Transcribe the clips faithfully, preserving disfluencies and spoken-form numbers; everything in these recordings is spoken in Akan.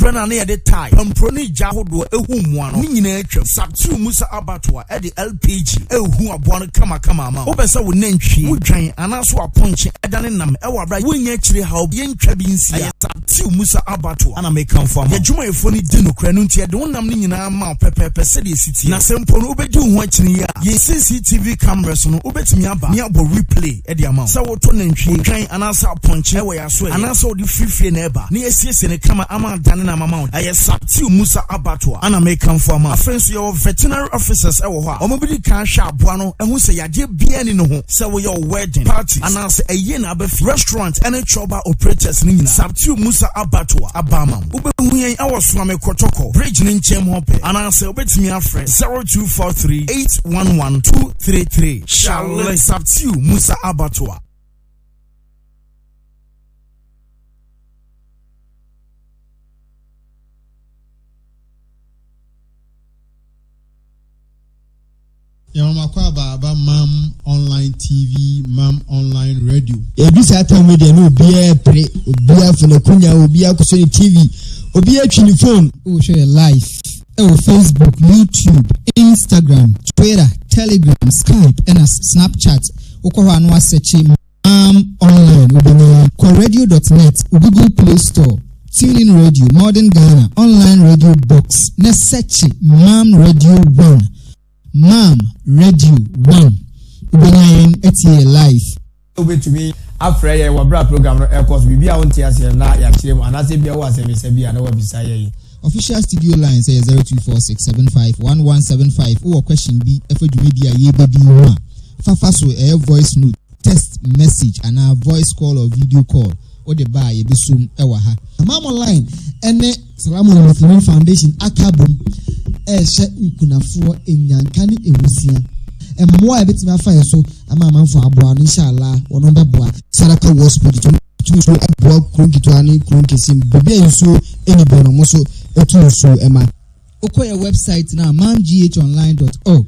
Mpre na na de tie. Mpro ni ja hodo ehu mua no. Ni nyina atwam. Sabtu Musa Abattoir e de L P G ehu aboa no kama kama ma. Wo besa wo nantwi, wo dwan anaso aponche edane nam e wa bra. Wo nya kire ha obi ntwa bi nsia. Sabtu Musa Abattoir ana make am for am. Ye dwuma efo ni di no kra no ntia de wonam ni nyina ma pepepe se de siti. Na sempo no obedi hu akini ya. Ye C C T V cameras no obetimi aba. Ni abo replay e de ama. Sa wo to nantwi, dwan anaso aponche e wo ya so. Anaso di free na eba. Ni esiese ne kama ama dane na mama. Aye Sabtu Musa Abattoir ana make am for am. Afenso your veterinary officers e wo ho a. Omo bi kan hwa aboa no ehu se yade bia ni no ho. Se wo your wedding party anaso eye na abafi restaurant and choba operators ni nyina. Sabtu Musa Abattoir abama. Ubehu yen awoso ame kotoko bridge ni nchem hope. Anaso obetimi afre zero two four three eight one one two three three. Charles Sabtu Musa Abattoir. Yamakwa Baba Mam Online T V, Mam Online Radio. Ebisa ta media no obiya pre, obiya funa kunya, obiya kusoni T V, obiya chini phone. We share live. Oh, Facebook, YouTube, Instagram, Twitter, Telegram, Skype, and Snapchat. Uko anwa search Mam Online. Ubeni kwa radio dot net, Google Play Store, TuneIn Radio, Modern Ghana, Online Radio Box. Ne search Mam Radio One. Mam Radio One. Ubenyan eti live. Obe to me afra ye wa bra program no e course bibia wonti ase na ya kire mu anase bia wo ase se bia na wa bisa ye. Official studio line say zero two four six seven five one one seven five. Or question be efe media ye bedi ho. Fafa so e voice note, text message and a voice call or video call. O de ba ye besum e wa ha. Mam Online ene Salamu Muslim Foundation akabum e she nkunafo enyankane ewusia. Emmoa ebetimi afa yeso ama amanfo aboa no inshallah wono beboa Saraka Hospital to so aboa kronkitu ani kronkesim bibia yeso eni bono mo so etu so ema. Okoye website na mam g h online dot org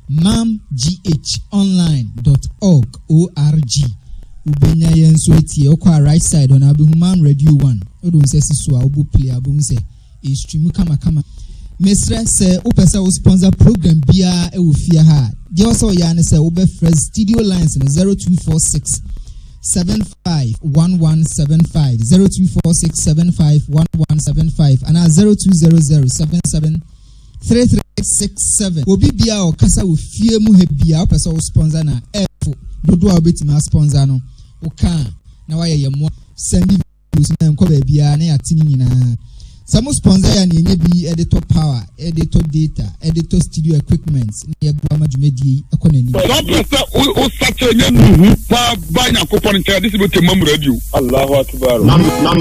mam g h online dot org o r g. Ubenya yenso etie okwa right side on abu Mam Radio One. Odo nse siso a obu play abu nse e stream kama kama. Mesra se o pesa o sponsor program bia e wo fia ha. Je o so ya ne se o be fresh studio lines no zero two four six seven five one one seven five zero two four six seven five one one seven five and zero two zero zero seven seven three three six seven. Obi bia o kasa wo fie mu he bia o pesa o sponsor na e dodo a obetimi sponsor no o kan na wa ye yemo send videos na enko ba bia na ya tini nyina. Some sponsor ya ni enye bi editor power, editor data, editor studio equipment. Ni ebu amajumedi ekona ni. Professor o sache nye nuhu pa ba nya ko pon ntia this be Mam Radio. Allahu akbar. Mam mam.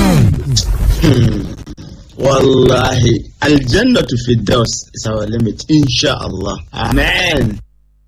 Wallahi al jannatu fi daws is our limit inshallah. Amen.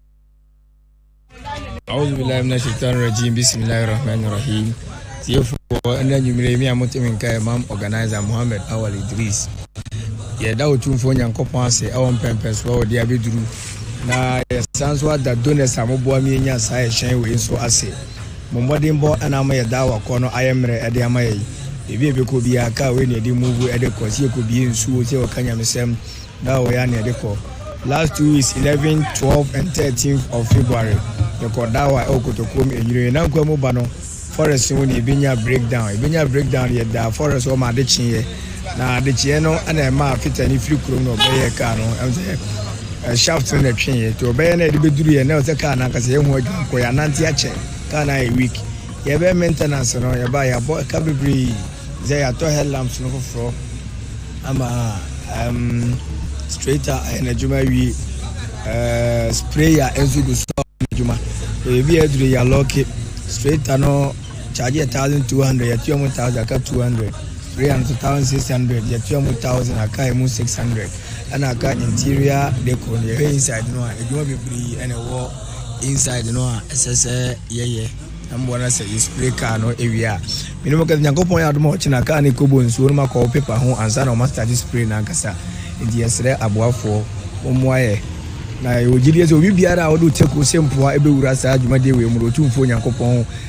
A'udhu billahi minash shaitanir rajim. Bismillahir rahmanir rahim. Tiyofo anda nyumire mi amotemin kai Mam organizer Muhammad Awal Idris. Ye da otumfo nyankopon ase awon pempeso wo dia beduru na ye sanso da donors amoboa mi nya sa ye hyen we so ase. Momodin bo ana ma ye da wakọ no ayemre e de ama ye. Ebi ebe ko bi aka we ne de move e de ko se ko bi nsu se o kanya mesem da wo ya ne de ko. Last two weeks eleven, twelve and thirteenth of February. The Kodawa Okotokom and na kwa ba no forest won e binya breakdown e binya breakdown ye da forest o ma de chin na de chin no ana ma fita ni free krom no be ye ka no am say shaft na twin ye to be na de beduru ye na o se ka na ka se hu adwan ko ya nanti a che ka na e week ye be maintenance no ye ba ya bo ka bibri ze ya to head lamps no fro ama um straighter and ajuma wi uh sprayer enzo go so ajuma e bi edure ya lock straighter no charge one thousand two hundred ya two thousand ka two hundred three hundred two thousand six hundred ya two thousand aka mu six hundred and aka interior decor ye inside no ajuma bibri and wo inside no ss ye ye ambo na say spray car no ewia me no ka nyankopon ya do mo china car ni kobo nsu no makọ paper ho ansa na master spray na nkasa ndi esre aboafo omoaye na ogiri eze obi biara odo teko sempoa ebe wura sa adwuma de we mu otumfo nyankopon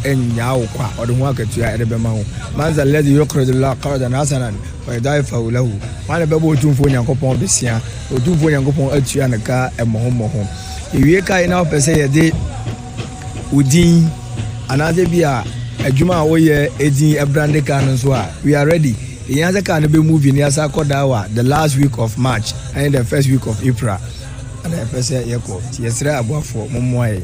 enya okwa odho akatua edebema ho manza alladhi yuqridu Allah qardan hasanan wa yadaifu lahu wana bebo otumfo nyankopon besia otumfo nyankopon atua naka emohomoho ewie kai na opese yede udin anaze bia adwuma wo ye edin ebrande kan so a we are ready yanze kan be movie ni asa kodawa the last week of March and the first week of April and the first year ko yesra aboafo mommoe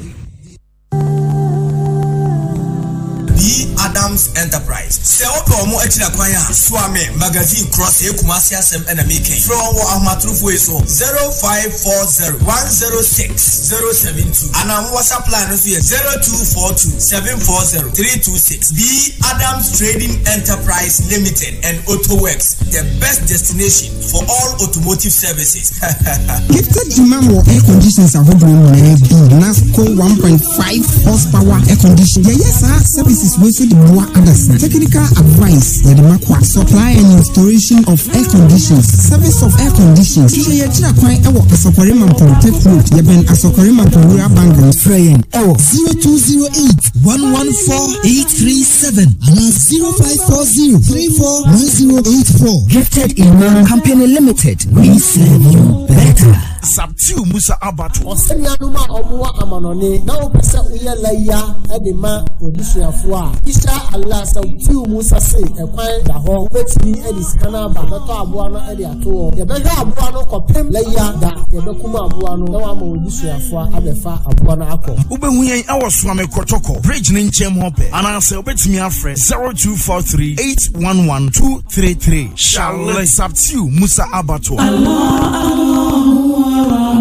Adams Enterprise. Se opo mo etira kwanya Swame magazine cross e kumasi asem na making. From wo ahmatrufo eso zero five four zero one zero six zero seven two. Ana WhatsApp line no zero two four two seven four zero three two six. B Adams Trading Enterprise Limited and AutoWorks, the best destination for all automotive services. Gifted demand for air conditioners are holding on a B Nasco one point five horsepower air conditioner. Yeah, yes, sir. Services with the more Anderson. Technical advice, yeah, the Macwa. Supply and installation of air conditioners. Service of air conditioners. Kisha ya chira kwa ewo asokorima mpotech road. Ya ben asokorima mpurua bangan. Freyen ewo zero two zero eight one one four eight three seven and zero five four zero three four one zero eight four. Gifted Imam Company Limited. We serve you better. Sabtiu Musa Abatu. Osenya numa omuwa amanone na opesa uyela ya edema obusuafo. Isha Allah Sabtiu Musa say ekwan da ho betimi edi skana ba beto aboa no edi ato. Ye behwa aboa no kopem leya da ye bekuma aboa no na wa ma obusuafo abefa aboa no akọ. Ubehu yen awoso ame kotoko bridge ne nchem hope. Anase obetimi afre zero two four three eight one one two three three. Shalom Sabtiu Musa Abatu. Allah Allah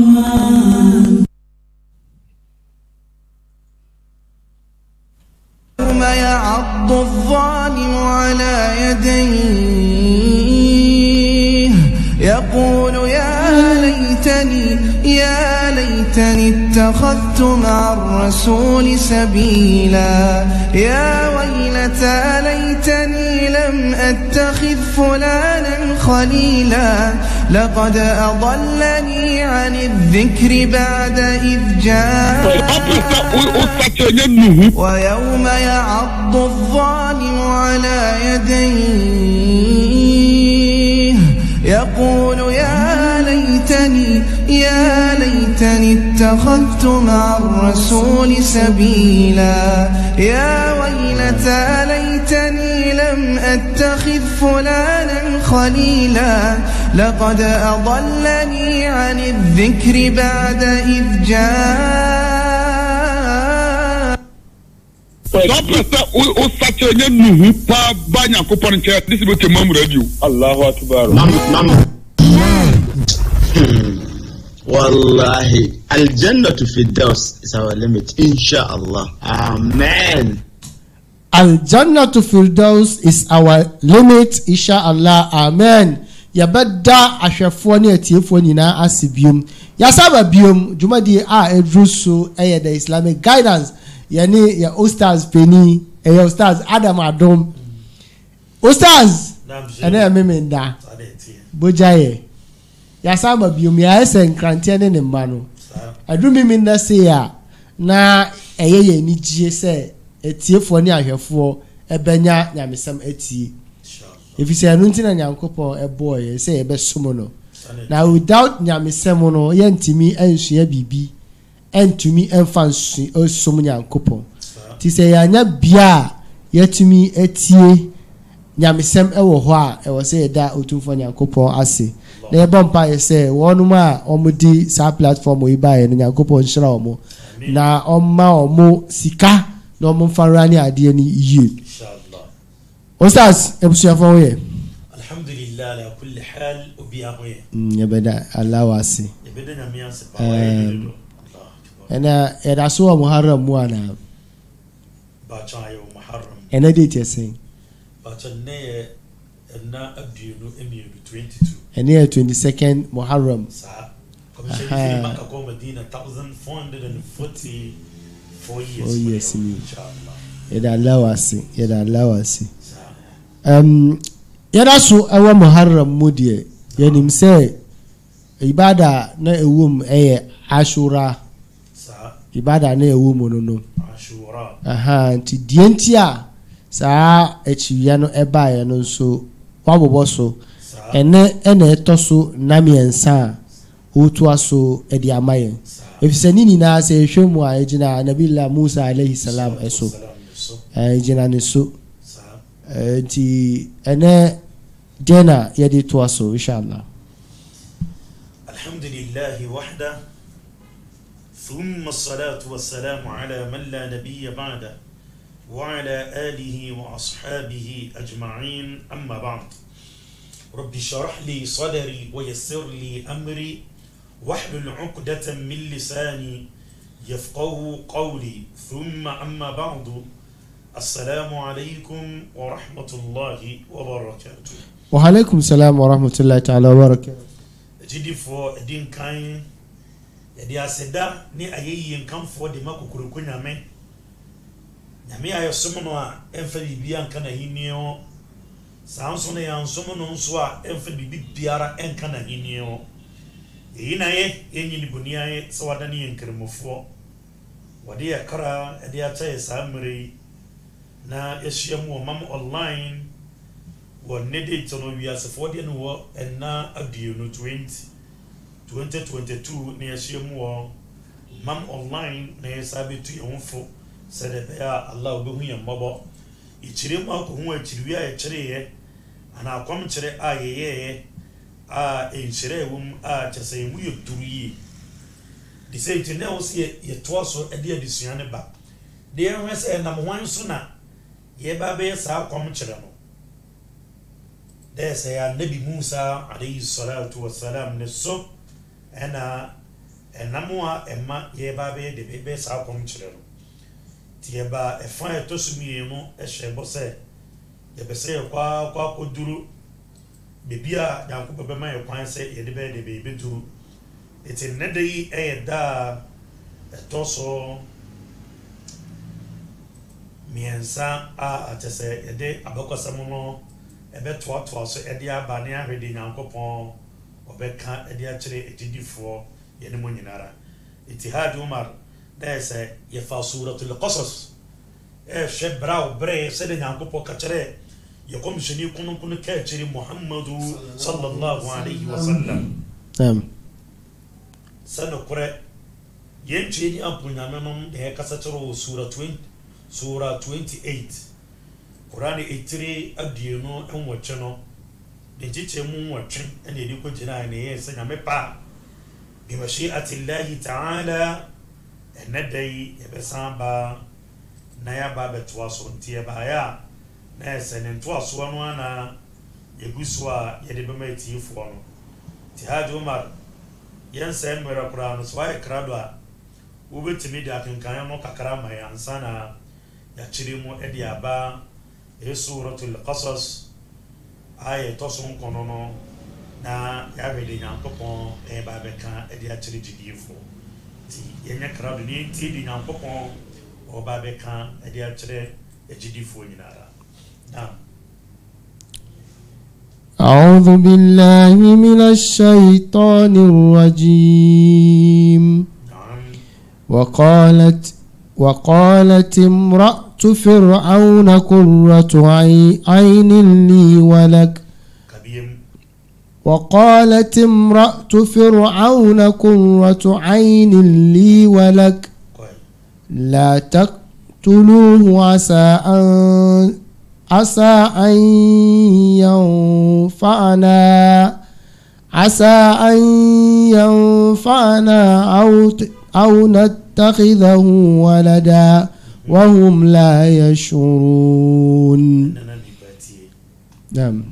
يوم يعض الظالم على يديه يقول يا ليتني يا ليتني اتخذت مع الرسول سبيلا يا ويلتى ليتني لم أتخذ فلانا خليلا لقد أضلني عن الذكر بعد إذ جاء ويوم يعض الظالم على يديه يقول يا ليتني يا ليتني اتخذت مع الرسول سبيلا يا ويلتى ليتني لم أتخذ فلانا خليلا لقد أضلني عن الذكر بعد إذ جاء Allahu Akbar. Wallahi, Al-Jannah to Firdaus is our limit, inshallah. Amen. Al-Jannah to Firdaus is our limit, inshallah. Amen. Yabada ashafo ni etiefo nyina asibium. Yasaba bium jumadi a edrusu eye the Islamic guidance. Yani ya Ustaz Penny, ya Ustaz Adam Adom. Ustaz ene memenda. Bojaye. Yasaba bium ya esen krantiane ne mbano. Adumi minda se ya na eye ye ni gie se etiefo ni ahwefo ebenya nyamesam etie. If you say anuntina nyankopon eboy say ebe somo no. Now without nyamesam no yentimi ensua bibi entumi enfansu osomo nyankopon. Ti say anya bia yetumi etie nyamesam ewo ho a ewo say da otumfo nyankopon ase. Na ebe mpa ye say wonu a omudi sa platform oyi ba ye nyankopon hira omo na omma omo sika na omo farani ade ni yi. Ustaz ebusuafo ye alhamdulillah ala kulli hal ubiyawe mm yabeda Allah wasi yabeda na miyanse pa Allah ena era so muharram mu ana ba cha yo muharram ena date yasin ba cha ne na abienu emienu twenty-two ena twenty-second muharram sa kama sheikh maka kwa Medina fourteen forty-four years oh yes inshallah yada Allah wasi yada Allah wasi um yada so awa muharram mudie yanim say ibada na ewum eye ashura sa ibada na ewu mu no no ashura aha nti die nti a saa echiwia no eba ye no nso wabobo so ene ene etoso na miensa otu aso edi amaye efisani ni na se hwemu a ejina nabila Musa alayhi salam eso ejina ne so nti ene dena yedi to aso inshallah. alhamdulillah wahda ثم الصلاة والسلام على من لا نبي بعده وعلى آله وأصحابه أجمعين أما بعد رب اشرح لي صدري ويسر لي أمري واحلل عقدة من لساني يفقه قولي ثم أما بعد السلام عليكم ورحمة الله وبركاته. وعليكم السلام ورحمة الله تعالى وبركاته. جدي فو دين كاين yɛde aseda ne ayɛyie nkamfoɔ de ma kokoroko nyame nyame a yɛsom no a ɛmfa biribia nka n'ahenni hɔ saa nso no yɛnsom no nso a ɛmfa biribi biara ɛnka n'ahenni hɔ ɛyi na yɛ yɛnyi ne boni ayɛ sɛ wada ne yɛ nkramofoɔ wɔde yɛ kra ɛde akyɛ yɛ saa mmerɛ yi na yɛhyia mu wɔ mam online wɔ ne date no wiasefoɔ deɛ no wɔ ɛna aduonu twenty twenty twenty-two na yɛhyia mu wɔ mam online na yɛsa bɛtu yɛn ho fo sɛdeɛ bɛyɛ a Allah wobɛhu yɛn mmɔbɔ ikyire mu akɔhu akyiriwie a yɛkyereyɛ anaa akɔmkyerɛ a yɛyɛeɛ a ɛnhyerɛ ɛwɔ mu a kyɛ sɛ yɛn mu yɛ duru yie de sɛ nti na ɛwɔ sɛ yɛtoa so de adesua ne ba de yɛhwɛ sɛ ɛnam hwan so na yɛba bɛyɛ saa akɔmkyerɛ no dɛ sɛ yɛ Nabi Musa alayhi salatu wassalam ne so ɛna ɛnam a ɛma yɛba bɛyɛ de bɛbɛ saa akɔmkyerɛ no nti yɛba ɛfa a ɛtɔ so mmienu ɛhyɛ bɔ sɛ yɛpɛ sɛ yɛkɔ akɔ akɔduru beebi a Nyankopɔn bɛma yɛ kwan sɛ yɛde bɛyɛ de bɛbɛduru nti nnɛ da yi ɛyɛ da a ɛtɔ so mmiɛnsa a akyɛ sɛ yɛde abɛkɔsɛm no ɛbɛtoatoa so ɛde aba ne ahwɛ de Nyankopɔn ɔbɛka ɛde akyerɛ agyidifoɔ yɛne mu nyinara Itihad Umar dɛ sɛ yɛfa suratul Qasas ɛhwɛ braw brɛ sɛde Nyankopɔn ka kyerɛ yɛkɔmhyɛni konokono ka akyerɛ Muhammadu sallallahu alaihi wasallam sɛ nokorɛ yɛntue ni amponyame nom de yɛkasa kyerɛ wɔ sura twenty sura twenty-eight Quran etire aduonu ɛnwɔtwe no de kyekyɛ mu nwɔtwe ɛna yɛde kɔgyina ne yɛ sɛ nyame pa bi mashi'atillahi ta'ala ɛnɛ da yi yɛbɛsan ba na yɛaba bɛtoa so nti yɛbaeɛ a na ɛsɛ ne ntoasoɔ no ana yɛgu so a yɛde bɛma atiefoɔ no Itihad Umar yɛnsɛ mmerɛ koraa no so wayɛ krado a wobɛtumi de akenkan no kakra ma yɛ ansa na yɛakyerɛ mu de aba Suratul Qasas ayɛ tɔ so nkɔno no na yɛahwɛ de Nyankopɔn ɛba bɛka de akyerɛ gyidiefoɔ nti yɛnyɛ krado ne nti de Nyankopɔn ɔba bɛka de akyerɛ agyidifoɔ nyinara na أعوذ بالله من الشيطان الرجيم وقالت وقالت امرأة فرعون قرة عين لي ولك وقالت امرأة فرعون قرة عين لي ولك لا تقتلوه عسى أن عسى أن ينفعنا عسى أن ينفعنا أو أو نتخذه ولدا وهم لا يشعرون. نعم.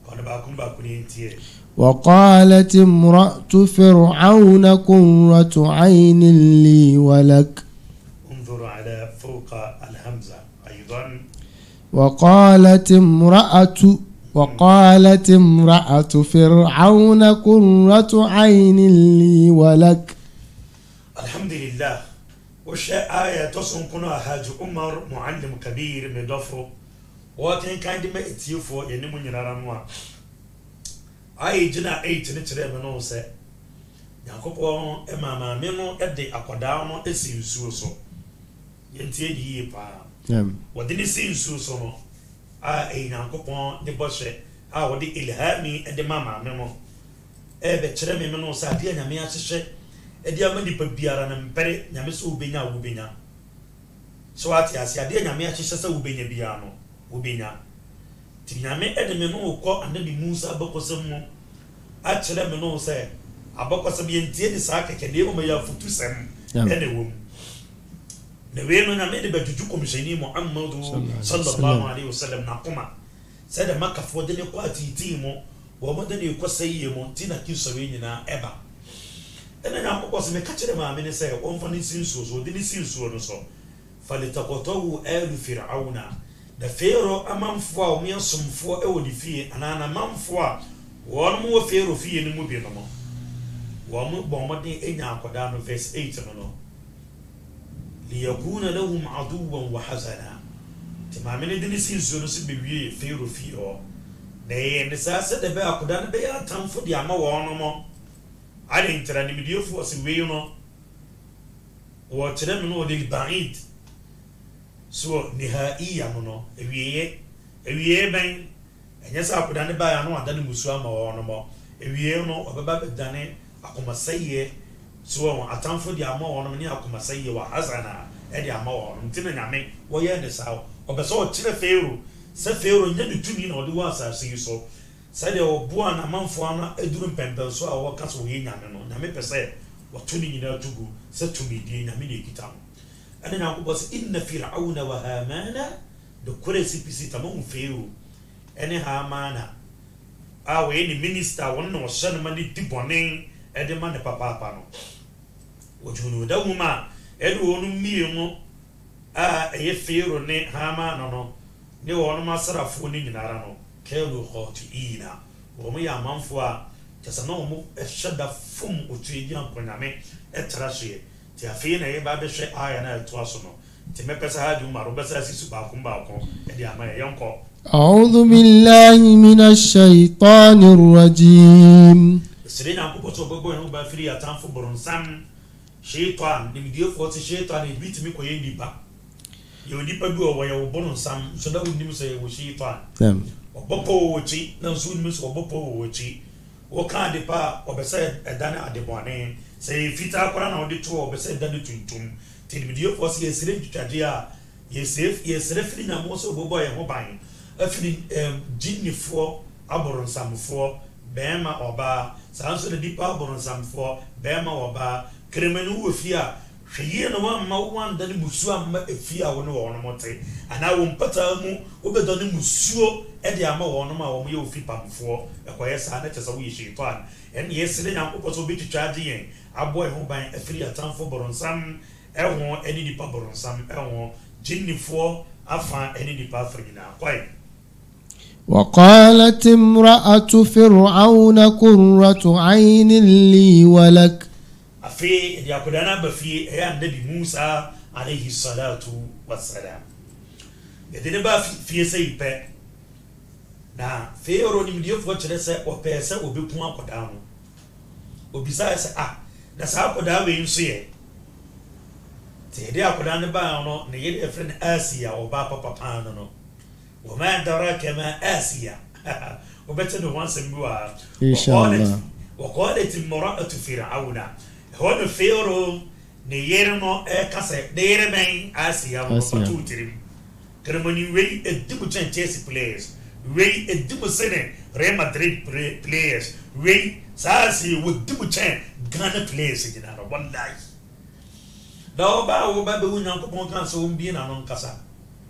وقالت امرأة فرعون قرة عين لي ولك. انظر على فوق الهمزة أيضا. وقالت امرأة وقالت امرأة فرعون قرة عين لي ولك. الحمد لله. وشاء آية تصن كنا حاج عمر معلم كبير مدفو وكان كان دم اتيفو ينمو نرانوا آية جنا آية نترى منوسة Nyankopɔn ɛma maame no ɛde akwadaa no esi nsuo so yɛntie di yie paa wɔde ne si nsuo so no a ɛyɛ Nyankopɔn de bɔhyɛ a wɔde ilhami ɛde ma maame no ɛbɛkyerɛ me no sɛ adeɛ Nyame ahyehyɛ ɛde ama nipa biara na mpɛre Nyame sɛ wobɛnya a wobɛnya so ate ase adeɛ Nyame ahyehyɛ sɛ wobɛnya biara no wobɛnya ti Nyame ɛde me no kɔ anabi Musa abɔkɔsɛm mu akyerɛ me no sɛ abɔkɔsɛm yɛntie de saa kɛkɛ deɛ wɔma yɛ afotu sɛm ɛne wɔ mu na wei no Nyame de bɛdwudwu kɔmhyɛni Muhammadu sallallahu alaihi wasallam na koma sɛ de makafoɔ de ne kɔ atiitii mu wɔn de ne kɔ sɛ yie mu ti na kisɔre nyinaa ɛba ɛna Nyankopɔn sɛ meka kyerɛ maame ne sɛ wɔmfa ne si nsuo so de ne si nsuo no so falitakɔtɔwu ɛlu Fir'auna da Fero amanfoɔ a wɔn yɛ somfoɔ ɛwɔ ne fie anaa na amanfoɔ a wɔn mo wɔ Fero fie no mu bi no mo wɔn bɔ wɔn de enya akɔdaa no verse eight no no liyakuna lahum aduwan wa hazana te maame ne de ne si nsuo no so bewie Fero fie hɔ na yɛ ne saa sɛ de bɛ akɔdaa no bɛyɛ atamfo de ama wɔn no mo ade ntera ne midiefoɔ sɛ wei no wɔkyerɛ me no wɔde baid so nihaiya no no ewieye ewieye bɛn ɛnyɛ sɛ akɔdaa ne baa no ada ne musu ama wɔn no mo ewieye no ɔbɛba bɛdane akomasɛyɛ so wɔn atamfo de ama wɔn ne akomasɛyɛ wɔ hazana ɛde ama wɔn nti na Nyame wɔyɛ ne saa ɔbɛsɛ ɔkyerɛ Fero sɛ Fero nyɛ ne tumi na ɔde wɔ asase yi so sɛdeɛ ɔboa na amanfoɔ no aduru mpɛmpɛn so a wɔka sɛ wɔyɛ Nyame no Nyame pɛ sɛ wɔto ne nyinaa tugu sɛ tumidie Nyame na ɛkita no ɛne Nyankopɔn sɛ inna Fir'auna wa Hamana de kore sipisi tamahu Fero ɛne Hamana a wɔyɛ ne minister wɔn na wɔhyɛ no ma ne di bɔne ɛde ma ne papaapa no wɔdwunu da nwoma ɛde wɔn mmie mu a ɛyɛ Fero ne Hamana no ne wɔn asrafoɔ ne nyinara no kɛlu khatiina wɔn yɛ amanfoɔ a kyɛsɛ na wɔn ɛhyɛ da fom otuo gyina nkonyame ɛtara soɛ te afei na yɛ ba bɛhwɛ aya na ɛtoa so no te mɛpɛ sɛ ha de umaro bɛsɛ asi su baako baako ɛde ama yɛ yɛnkɔ أعوذ بالله من الشيطان الرجيم sere Nyankopɔn sɛ ɔbɛbɔ yɛn ho ba firi atamfo boronsam shaitan nimdiefoɔ te shaitan ebi tumi kɔyɛ nipa yɛ nipa bi wɔ yɛ wɔ boronsam so da wonim sɛ yɛ wɔ shaitan ɔbɔpɔ wɔ wɔkyi na nso wonim sɛ ɔbɔpɔ wɔ wɔkyi wɔka ade pa a ɔbɛsɛ ɛda ne adebɔne sɛ yɛ fitaa kora na ɔde to a ɔbɛsɛ ɛda ne tuntum te nimdiefoɔ sɛ yɛsere ntwitwadeɛ a yɛsere firi Nyame sɛ ɔbɛbɔ yɛn ho ban afiri gyinnifoɔ aborɔnsamfoɔ bɛrima ɔbaa saa nso na nipa aborɔnsamfoɔ bɛrima ɔbaa kremani wɔ fie a hwɛ yie na wamma wanda ne musuo amma efie a wɔne wɔn mo te anaa wɔn mpata mu wobɛdɔ ne musuo ɛde ama wɔn ma wɔn yɛ ofi pamfoɔ ɛkɔyɛ saa na kyɛ sɛ woyɛ shaitan ɛne yɛsere Nyankopɔn sɛ wobɛtwitwa agye yɛn abɔ ɛho ban afiri atamfo borɔnsam ɛho ɛne nipa borɔnsam ɛho gyinnifoɔ afa ɛne nipa afiri nyinaa kɔe وقالت امرأة فرعون قرة عين لي ولك afei ɛde akwadaa no aba fie ɛyɛ Annabi Musa alayhi salatu wassalam yɛde ne ba fie sɛ yi pɛ na Fero nimdiefoɔ kyerɛ sɛ ɔpɛɛ sɛ ɔbɛku akwadaa no obisae sɛ ah na saa akwadaa wei nso yɛ nti yɛde akwadaa no baa no na yɛde ɛfrɛ no Asiya ɔbaa papapaa no no وما أدراك ما آسيا وبتنو وانسن بوا وقالت وقالت امرأة فرعون هون فيرو نيرنو كاسة نيرمين آسيا وفتو تريم كرمني وي ادمو تشان تشيلسي بلايرز وي ادمو سنة ريال مدريد بلايرز وي ساسي ودمو تشان غانا بلايرز جنارا والله لو با وبا بو نانكو بون كان سو مبينا نون كاسا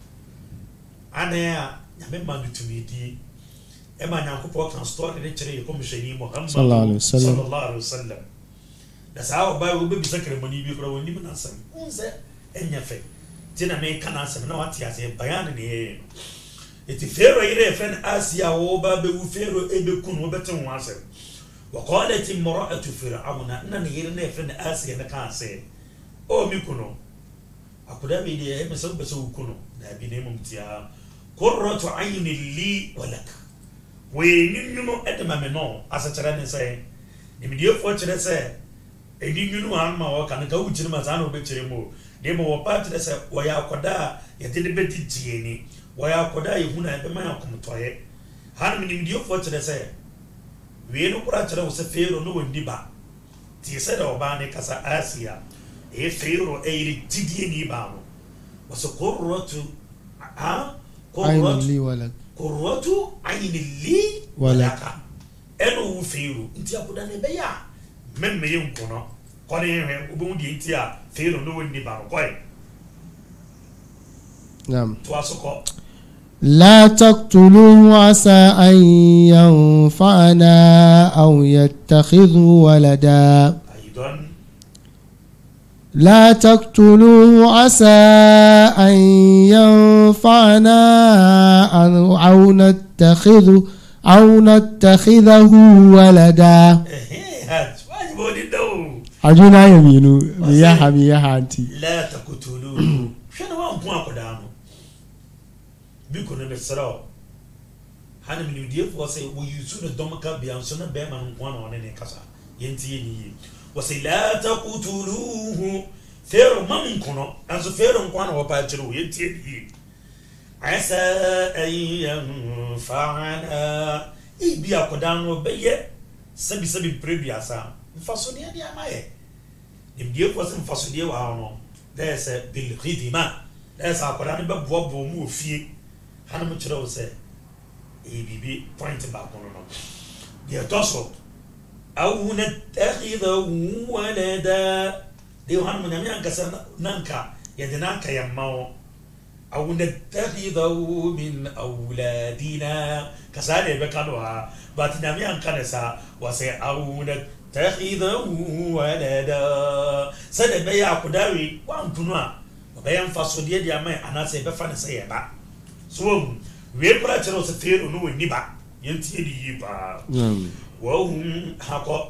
anaya Nyame ma no tumidi e ma Nyankopɔn kan story ne kyerɛ yɛ kɔmhyɛni Muhammad sallallahu alaihi wasallam da saa ɔba wo bebi sakere mani bi kora woni na asɛm unse enya fɛ tina me kana asɛm na wate ase bayan ne yɛ eti Fero yire fɛn Asia wo ba be wu Fero e be kun wo bɛte ho asɛm wa qalat imra'atu fir'auna na ne yire ne fɛn Asia ne kan sɛ o mi kuno akoda bi de e me sɛ bɛ sɛ wo kuno na bi ne mum tia qurratu ayni li wa lak we ninno edema me no asachara ne sai nimdie fo kyerɛ sɛ edi nwunu an ma wo kan ka wuchiri ma za na obechiri mo de mo wo part de se wo ya akoda ye de be ditie ni wo ya akoda ye hu na be ma akomtoye han mi nim fo de se we no kura chere wo se fero no wondi ba ti se da oba ne kasa Asia e fero e iri didie ni ba no wo se qurratu ha qurratu qurratu ayni li walaka eno fero nti akoda ne be ya memme ye nkono kone he obo di nti a fero no wondi ba no koy nam to asoko لا تقتلوه عسى أن ينفعنا أو يتخذ ولدا أيضا لا تقتلوه عسى أن ينفعنا أو نتخذ أو نتخذه ولدا أجونا يمينو مياها مياها أنتي لا تقتلوه شنو وان بوان قدامه biko ne besra hana mi die fo say wo yusu ne domaka bia so na be ma nko na one ne kasa yenti ni wo say la taqtuluhu fero mam nkono anso fero nko na wo pa chiro yenti ni asa ayyan fa'ala ibi akodan no be ye sabi sabi prebiasa mfaso ne dia maye nim die fo say mfaso die wa no there's a bil khidima there's akodan be bo bo mu ofie hana mo kyerɛ wo sɛ e bibi point back no no de toso aw na takhidha walada de hana mo nyame ankasa nanka ya de nanka ya mawo aw na takhidha min awladina kasale be kado ha but nyame ankana sa wa sɛ aw na takhidha walada sɛ de be ya kodawi wa ntunu a be ya mfaso de de ama anase be fa ne sɛ ya ba so we pra chero se fero no ni ba yenti edi yi ba wa hum hako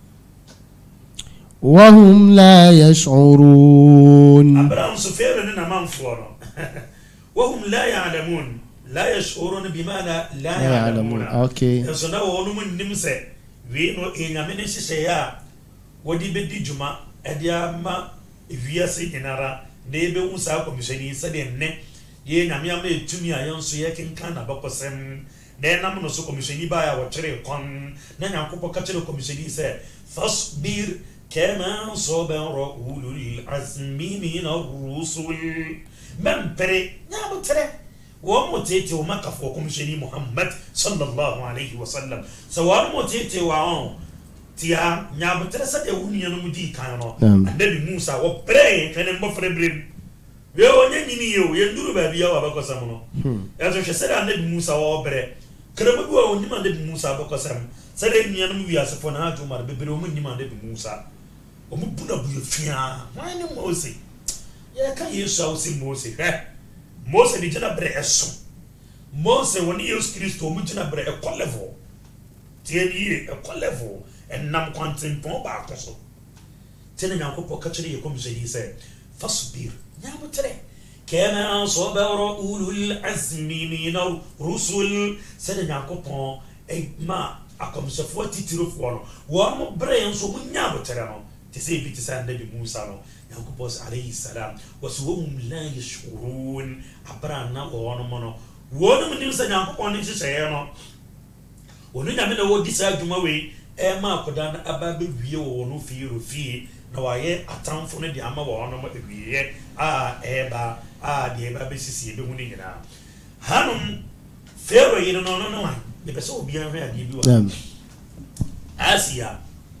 wa hum la yash'urun abraham so fero ni na manfo no wa hum la ya'lamun la yash'urun bimana la ya'lamun okay so na wo no nim se we no enyame ne hihye ya wodi be di juma edi ama evia se dinara na ebe hu sa komisheni se de ne ye nyame ama etumi a yenso ye kenkan na bakosem na nam no so komisheni ba ya wo kire kon na nyankopɔ ka kire komisheni se fasbir kama sabara ulul azmi min ar-rusul man pere nyamo tere wo mo tete o makafo komisheni Muhammad sallallahu alaihi wasallam so wo mo tete wa on tia nyamo tere sa de wunua no mudi kan no annabi Musa wo pere kene mo frebre we onye nyini yo ye nduru ba bia wa bakosam no e so hwese da na Musa wo bere krema bi wa onyi ma na Musa bakosam se da nua no wi asefo na aju ma bebere o munyi ma na Musa o mu buna bu yefia wan ne Mose ye ka Yesu a o se Mose he Mose ni jina bere eso Mose woni Yesu Kristo mu jina bere e ko level tie ni e ko level en nam kwantenpon ba akoso tene nyankopɔ ka kire ye komisheni se fasbir nyamo tere kema sabara ulul azmi min ar-rusul sede nyakopon e ma akomsefo titiro fo no wo mo bre nso mo nyamo tere no te se bi te sa nabi Musa no nyakopon alayhi salam waswum la yashurun abrana wo no mo no wo no mo nim se nyakopon ne hyehyɛ no wo no nyame na wo di sa adwuma we e ma akoda na aba be wie wo no fiiro fie na waye atamfo ne de ama wo no mo ewie a eba a de eba be sisi ebe hu ni nyina hanum fero yino no no no de pese obi an hwe ade bi wa Asia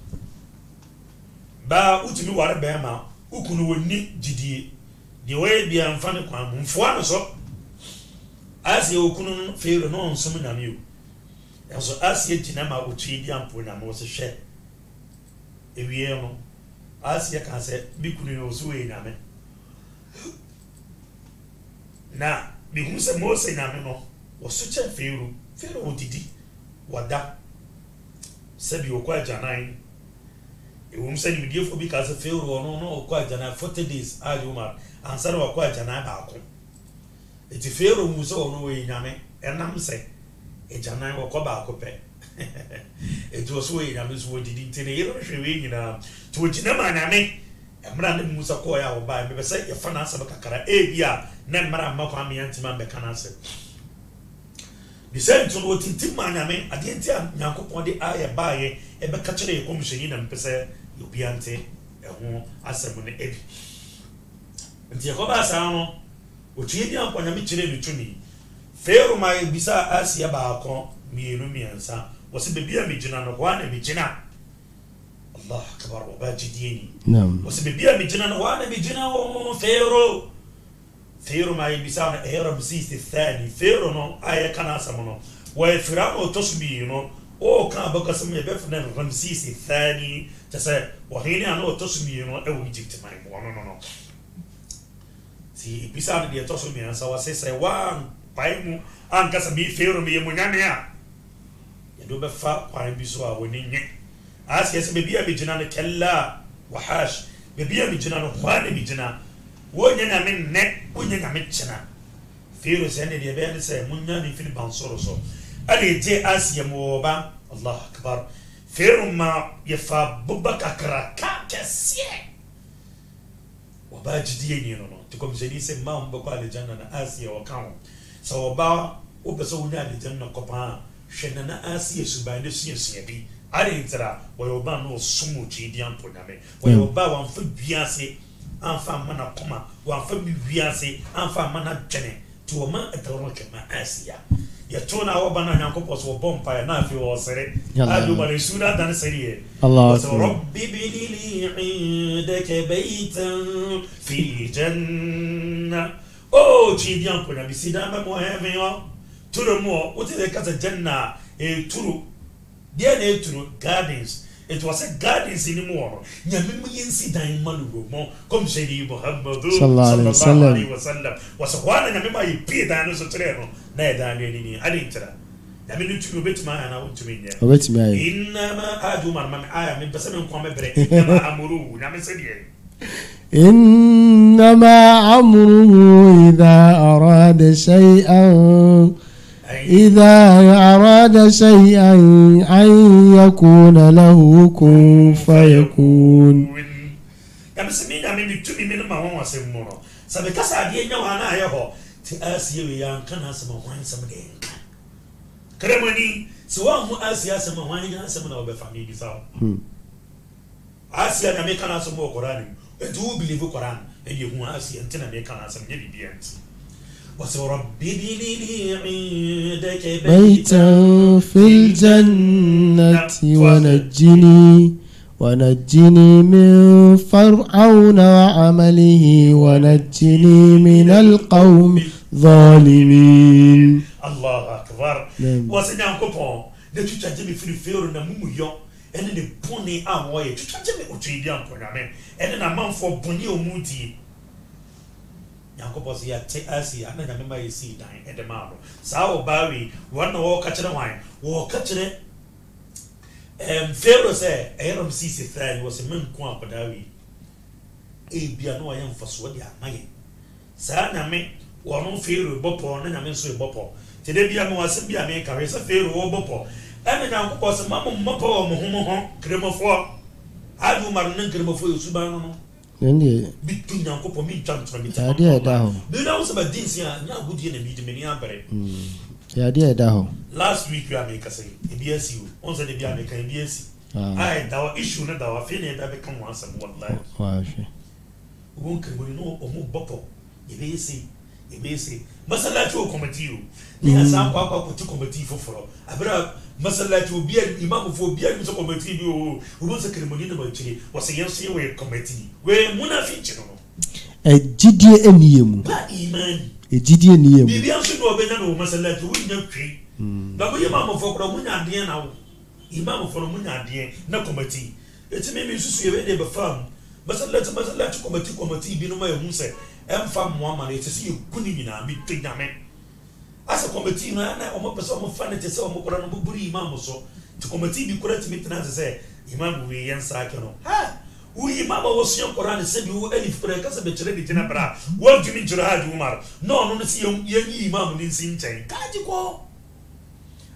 ba utimi ware be ma ukunu woni gidie de we bia mfa ne kwa mfo ano so Asia ukunu fero no nsom na mi o so Asia gina ma otwi di ampo na mo se hwe ewie no Asia kan se bikunu no so we na me na bihu se Mose na me no wo so che fero fero odidi wada sabi okwa janan e wo mse ni diefo bi ka se fero no no okwa janan forty days ajo ma ansara okwa janan ba ko eti fero mu so no we nyame enam se e janan okwa ba ko pe It was way I was what didn't tell you know to which never name Emran Musa Koya or by me say your finance of Kakara eh yeah nan Mara Makami Antiman Becanase. The same to what in Timman I mean I didn't tell Yanko on the eye by a Becatcher commission and Pese you be ante a home as a money egg. And Tiakoba Sano, which he didn't want to meet to me. Fair my bisa Asia Bako, me Lumiansa, was a baby Mijana no one and Mijana. Allah Kabar Obajini. No. Was a baby Mijana no one and Mijana or Pharaoh. Pharaoh my bisa Arab sees the thirty. Pharaoh no, I can't samono. Why Pharaoh toss me, you know, oh, can't book us me a bit from Ramses the thirty. To say, well, he know toss me, you know, a Egypt my one, no, no. See, beside the toss me, and so I say, one. Paimu ankasa mi fero mi munyame a ye do be fa kwan bi so a woni nye as yes be bia bi gina ne kella wa hash be bia bi gina no kwan bi gina wonya na me ne wonya na me china fero se ne de be ne se munya ni fili ban soro so ali je as ye mo ba Allah akbar fero ma ye fa bubaka kraka kesie wa ba jidi ni no no to comme je dis c'est ma mbo kwa le janna na as ye wa kan so ba o be so wunya de janna ko pa hwena na asi suban de suyesuye bi ari ntira wo yo ba no sumu chi di ampo nyame wo yo ba wan fa biase anfa mana koma wan fa bi biase anfa mana twene to o ma etoro kema asia ya tona wo ba na nyankopɔ so bompa ya na afi wo sere adu ba le sura dan seriye Allah rabbi bilili indaka baytan fi janna. Oh, Chidian Puna, be seen by more heaven to the more. What is the Casa Janna? A true, dear a true gardens. It was a gardens anymore. Yamimin Sidan Malu, come Shady Muhammad Sallallahu Alaihi Wasallam was a one and I remember you paid down as a treno. Neither any I didn't tell. I mean, to bit my and out to me. Wait me. In Nama Aduma, I am in Pacific Common Break. Amuru, Namasadi. إنما عمره إذا أراد شيئا إذا أراد شيئا أن يكون له كن فيكون. يا مسمين أمين بتومي من ما هو سمونه. سبكاس عادي نوع أنا يهو تأسيو يان كنا سما وين سمدين. كرمني سواء مو آسيا سما وين سمنا وبفامي بيساو. آسيا نمي كنا سما وقراني. Do believe Quran and you want to see and tell me can some maybe beings. Was a بيتا في الجنة ونجني ونجني من فرعون وعمله ونجني من القوم الظالمين. الله أكبر. وسنعم كوبون. The teacher Jimmy Philip Pharaoh na mumu yo. And then the pony are way to try to make Australian program, and then a month for Bonnie or Moody. Yankopos here take us here, and I remember you see dying at the marble. Sao Barry, one or catch the wine, or catch it. And Pharaoh said, Aaron Sisi Thad was a man quam for Dari. A piano I am for Swadia, my Sana me, one on Pharaoh Bopo, and I mean so Bopo. Today be a more simple America, is a Pharaoh Bopo. And now, was a mamma mopo or mohomo, cremo for. I do my name cremo for you, Subano. Between Uncle for me, jump from it. I did down. Do you know about this year? Now, good in a meeting, many amber. Yeah, dear down. Last week, you are making a B S U. Once a day, I make a B S U. I, our issue, not our feeling that become once and one life. Won't you know or move boppo? You may see. Masalacho committee. There some papa to committee for for. Abra Masalacho be an imam for be a committee who was a criminal was a young way committee. Where Muna feature. A G D N E. Iman. A G D N E. Maybe I should know Benano Masalacho window tree. But we imam for Muna dear now. Imam for Muna dear, no committee. It's maybe you see a very firm. Masalacho Masalacho committee committee be no my own say. I'm from one man, it's a see you putting in a big thing. As a committee, I'm a person of fancy, so I'm a buri imam so. To committee be correct me to say, Imam we answer. Ha! We Imam was young Koran and said you any for a casa betrayed in a bra. What do you mean to Umar? No, no, see young Imam in Sin Chain. Can't you go?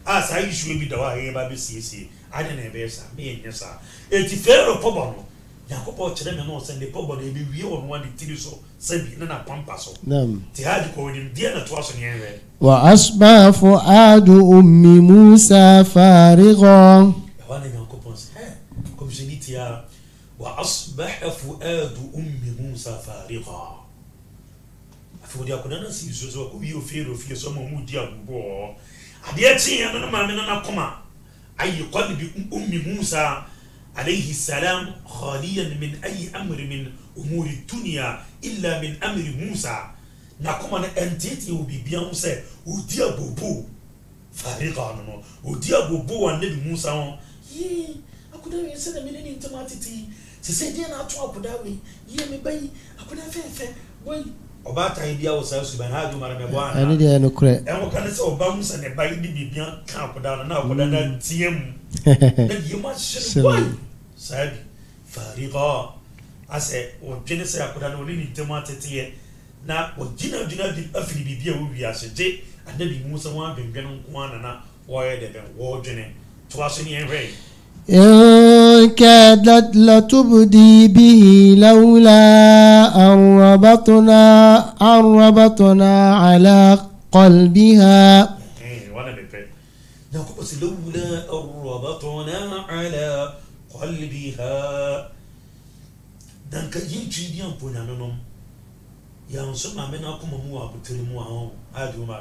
as I usually be the way by C C. I didn't have a me yes, sir. It's fair or probable. Yakopo children and also, and the probably be real on one the so send in a pampaso. نعم. Tiago in Diana twas on your وأصبح فؤاد أم موسى فارغا. وانا ينكوبونس ها كومجينيتيا واصبح فؤاد ام موسى فارغا afodi akona na si so so ko wi ofero fie so mo mu dia bo ade achi ya no ma me na koma ay qalbi ummi musa alayhi salam khaliyan min ay amr min umuri dunya illa min amri musa na koma na entity obi bia mo se odia bobo fariqa no odia bobo wa nabi musa on ye akuda we se na me ni ntamatiti se se dia na ato akuda we ye me bai akuda fefe boy oba tan bia wo sa su ban ha ju mara me bo ana ani dia no kure e wo kan se oba musa ne bai di bibia kan akuda na akuda na tiem na ye ma se boy sabi fariqa ase o jene se akuda no ni ntamatiti na o jina jina di afiri bibia wo wi ase je anabi musa wa benben nko ana na wo ye de ben wo jene to aso ni enwe إن كادت لتبدي به لولا أن ربطنا أن ربطنا على قلبها. وانا بيبي نقول بس لولا أن ربطنا على قلبها. دانك يجي ديان بونا نوم يا نسمع منا كم مو أبو تريمو هون هذا عمر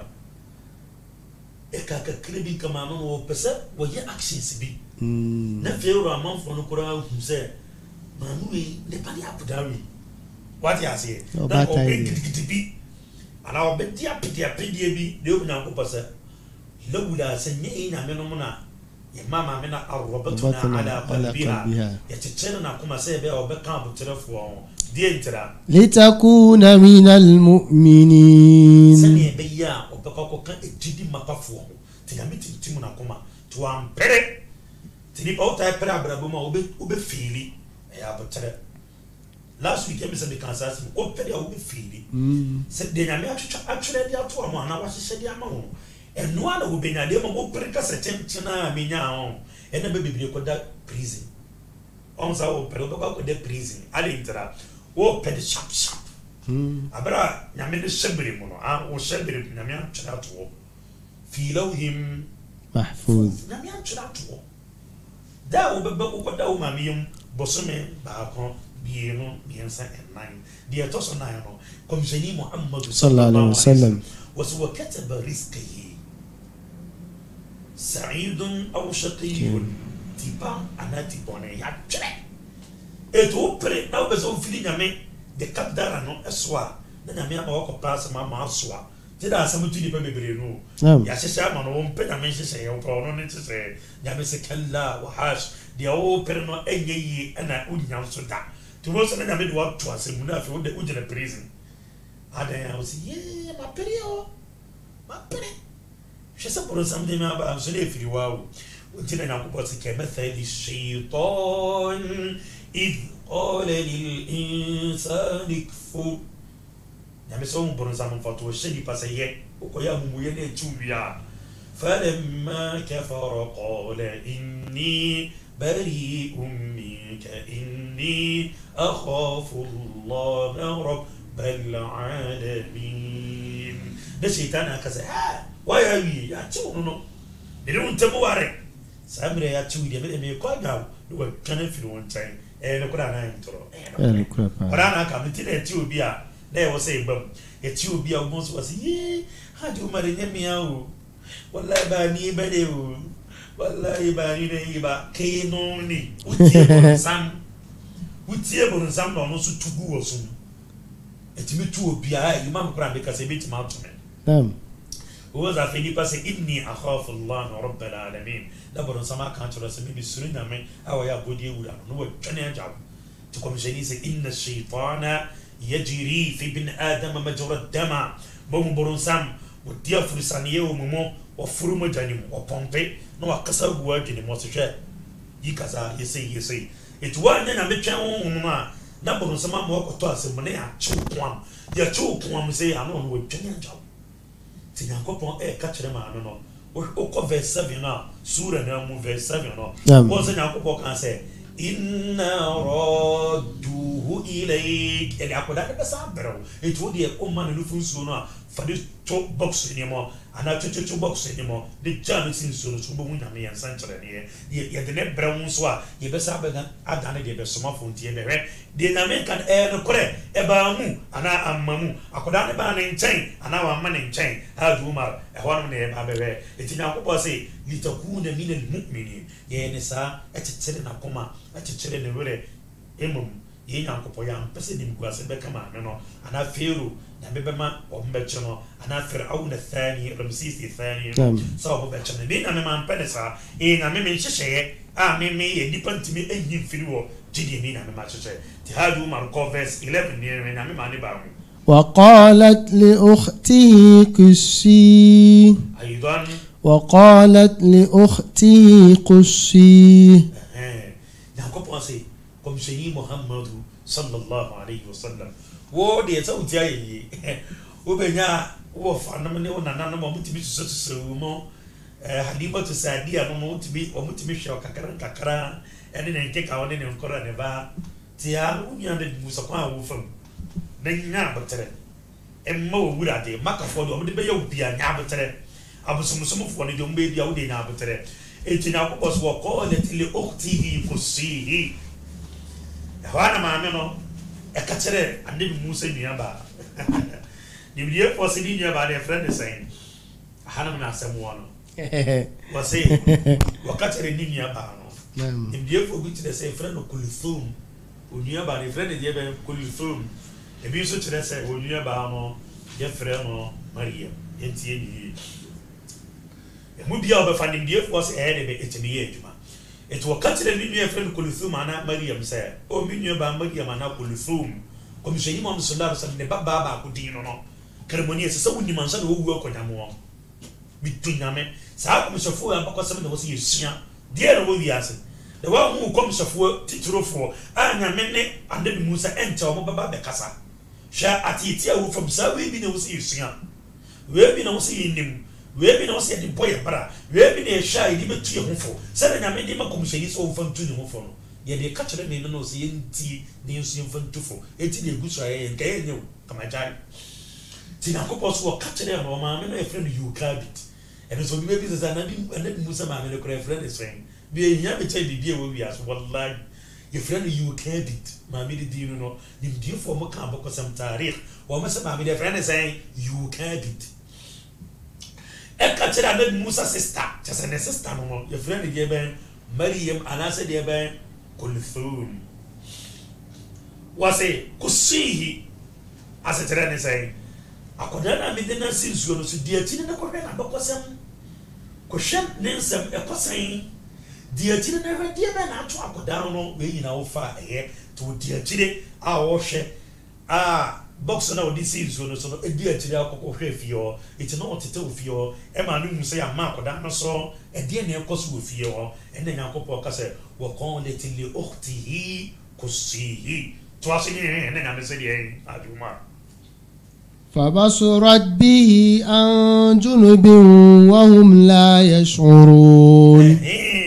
إكاك كلبي كمان هو بس ويا أكشن سبي na fero amanfo no kora hu se manu we ne pa dia pudawi what you say na o be gidigidi ana o be dia pedia pedia bi de obina ko pasa lawula sanye ina meno muna ya mama mena arwabatuna ala qalbiha ya tchena na kuma se be o be kan butrefo die ntira litakuna minal mu'minin sanye be ya o be ko kan ejidi mapafo tigamiti timu na kuma to ampere tini auta pera brabuma obe obe fili e abutere last week emisa de Kansas o pere obe fili se de nyame atwa atwere de ato amo na wahye de ama ho eno ana obe nya de mo pere ka se tenchena amenya ho ena be bibire ko da prison on sa o pere ko ko da prison ale intera o pere sharp sharp abra nyame de shebere mo no a o shebere nyame atwere ato filawhim mahfuz nyame atwere ato da wo bebe ko da wo mamiyum bosome ba ko bieno biensa and nine dia to so nine no komjeni muhammad sallallahu alaihi wasallam wa kataba rizqihi sa'idun aw shaqiyun tipa anati bone ya tre eto pre na wo so fili nyame de kapdara no eswa na nyame ama ko pass ma ma aswa ti da samu ti di pe bebre no ya sese ama no won pe nyame sese ye pro no ne sese nyame se kalla wa hash dia o per no enyeyi ana unyam so da to wo se na nyame do to asemu na fe wo de ujere prison ada ya o si ye ma pere o ma pere sese por sam de ma ba so le firi wa o ti na na ko po se ke methali shaytan id qala lil insani kfur nyame so mboro sam foto shedi pasaye okoya mumuye na etuwia falamma kafara qala inni bari'un minka inni akhafu Allah rabbal alamin da shaytan akaza ha waya wi ya ci wono dire untemo ware samire ya ci wi de me ko ga do tane firi won time e no kura na intro e no kura kura na ka mti na ti obi a na e wo say bam e ti obi a wo so was ye ha di umare nyamia o wallahi ba ni ba de o wallahi ba ni ne ba ke no ni utie bon sam utie bon sam no no so tugu wo so e ti me tu obi a e ma kura be ka se be ti ma to me tam o za fe ni passe inni akhafu Allah rabbal alamin da bon sama kan to se me bi suru na me awa ya bodi ewura no wo twane ajab to kom jeni se inna shaytana yajri fi ibn adam majra ad-dama bom bon sam o dia furisaniye o momo o furuma janim o pompe no akasa guwa gini mo se hwe yi kaza yese yese etwa nya na metwa ho no a na bon sama mo ko to asem ne ya chukwam ya chukwam se ya no no wo twane ajab tinyankopon e ka kire ma no no o verse seven na sura na mu verse seven no o se nyankopɔ kan sɛ inna radduhu ilayk ele akoda be sa bero etu wo de o ma no funsuo no a fa de to box ni mo ana to to box ni mo de jam sin so no so bo mu nyame yan san kyerɛ ne ye ye de ne bra mu so a ye be sa be ga adane de be soma fontie be hwɛ de na me kan e no kore e ba mu ana amma mu akoda ne ba ne nkyɛn ana wa ma ne nkyɛn ha du ma e ho no ne ba be hwɛ etinya akopɔ se litakuna minal mu'minin ye ne sa e tetere na koma e tetere ne wore emum ye nyankopɔ ya mpese nim guase be kama me no ana fero na bebema o mbɛkye no ana fir'aun athani ramsis athani so o mbɛkye ne na me man penesa e na me me hyehyɛ a me me ye nipa ntimi enyi mfiri wo gidi me na me ma hyehyɛ ti hadu mar verse eleven ne na me ma ne ba mu وقالت لأخته قصي أيضا وقالت لأخته قصي نعم سي كم شيء محمد صلى الله عليه وسلم wo de yɛsɛ wotia yɛyie wobɛnya wowɔfa nom ne wo nananom a motumi susɛsusɛwo mu halima to saadia no ma wotumi ɔmotumi hwɛ ɔkakra nkakra ɛne ne nkeka wo ne ne nkɔra ne ba tia wonua de musakwan a wofam na nya abotere ɛmma wɔ wura de makafoɔ de ɔmde bɛyɛ wo bia nya abotere abosomsomfoɔ no de ɔmbɛ bia wode nya abotere ɛnti na akokɔ so wɔkɔɔlet le uktihi kusihi ɛhɔ ana maame no ekachere ande Musa nua ba nimdiye fosi ni nua ba de friend saying hanam na asem wo no wo say wakachere ni nua ba no nimdiye fo bi tire say friend Kulthum onua ba de friend de be Kulthum e bi so tire say onua ba no ye friend no Maria entie ni e mu bia obefa nimdiye fo say e de be etimi ye adwuma it will catch the new friend Kulthum ana Mariam say o mi nua ba Mariam ana Kulthum o mi shey imam sallallahu alaihi wasallam ne baba ba ko din no no ceremony se se woni man sa de wo wu akonyamo bi tunyame sa ko mi sofo ya bakọ sem de wo se yesua de na wo wi ase de wa hu ko mi sofo titirofo anya me ne anabi Musa ente o baba be kasa sha atiti awu from sa we bi na wo se yesua we bi na wo se yinim we bi na wo se de boy bra we bi na sha idi betu ye hofo se na nyame de makom shey so wo fantu ne hofo no ye de ka kire ne no se yenti ne nsu fantu fo enti de gu so ye nka ye nyu kama jai ti na kopo so wo ka kire no ma me no e friend you cabit e so bi bi se na bi Musa ma me no kire friend is friend bi e nya be che bi bi e wo wi as wallahi ye friend you cabit ma me de di no ni di fo mo kan boko sam tarikh wo ma se ma me de friend say you cabit eka kira na Musa sister just ne sister no your friend dey ben Maryam anase dey ben Kulthum wase kusihi asetere ne say akoda na me de na sinsuo no so die tini na kohwe na bakosam kohwe ne nsem ekosan die tini na hwe die ben na ato akoda no we nyina wo fa eye to die tini a wo hwe a box na odi sinsuo no so no edi atiri akokɔ hwe fio iti no otete ofio e ma no mu se ya ma akoda no so edi na ekoso ofio ene nyankopɔ ka se wa qalat li ukhtihi kusihi to asini ene na me se die aduma فبصرت به عن جنب وهم لا يشعرون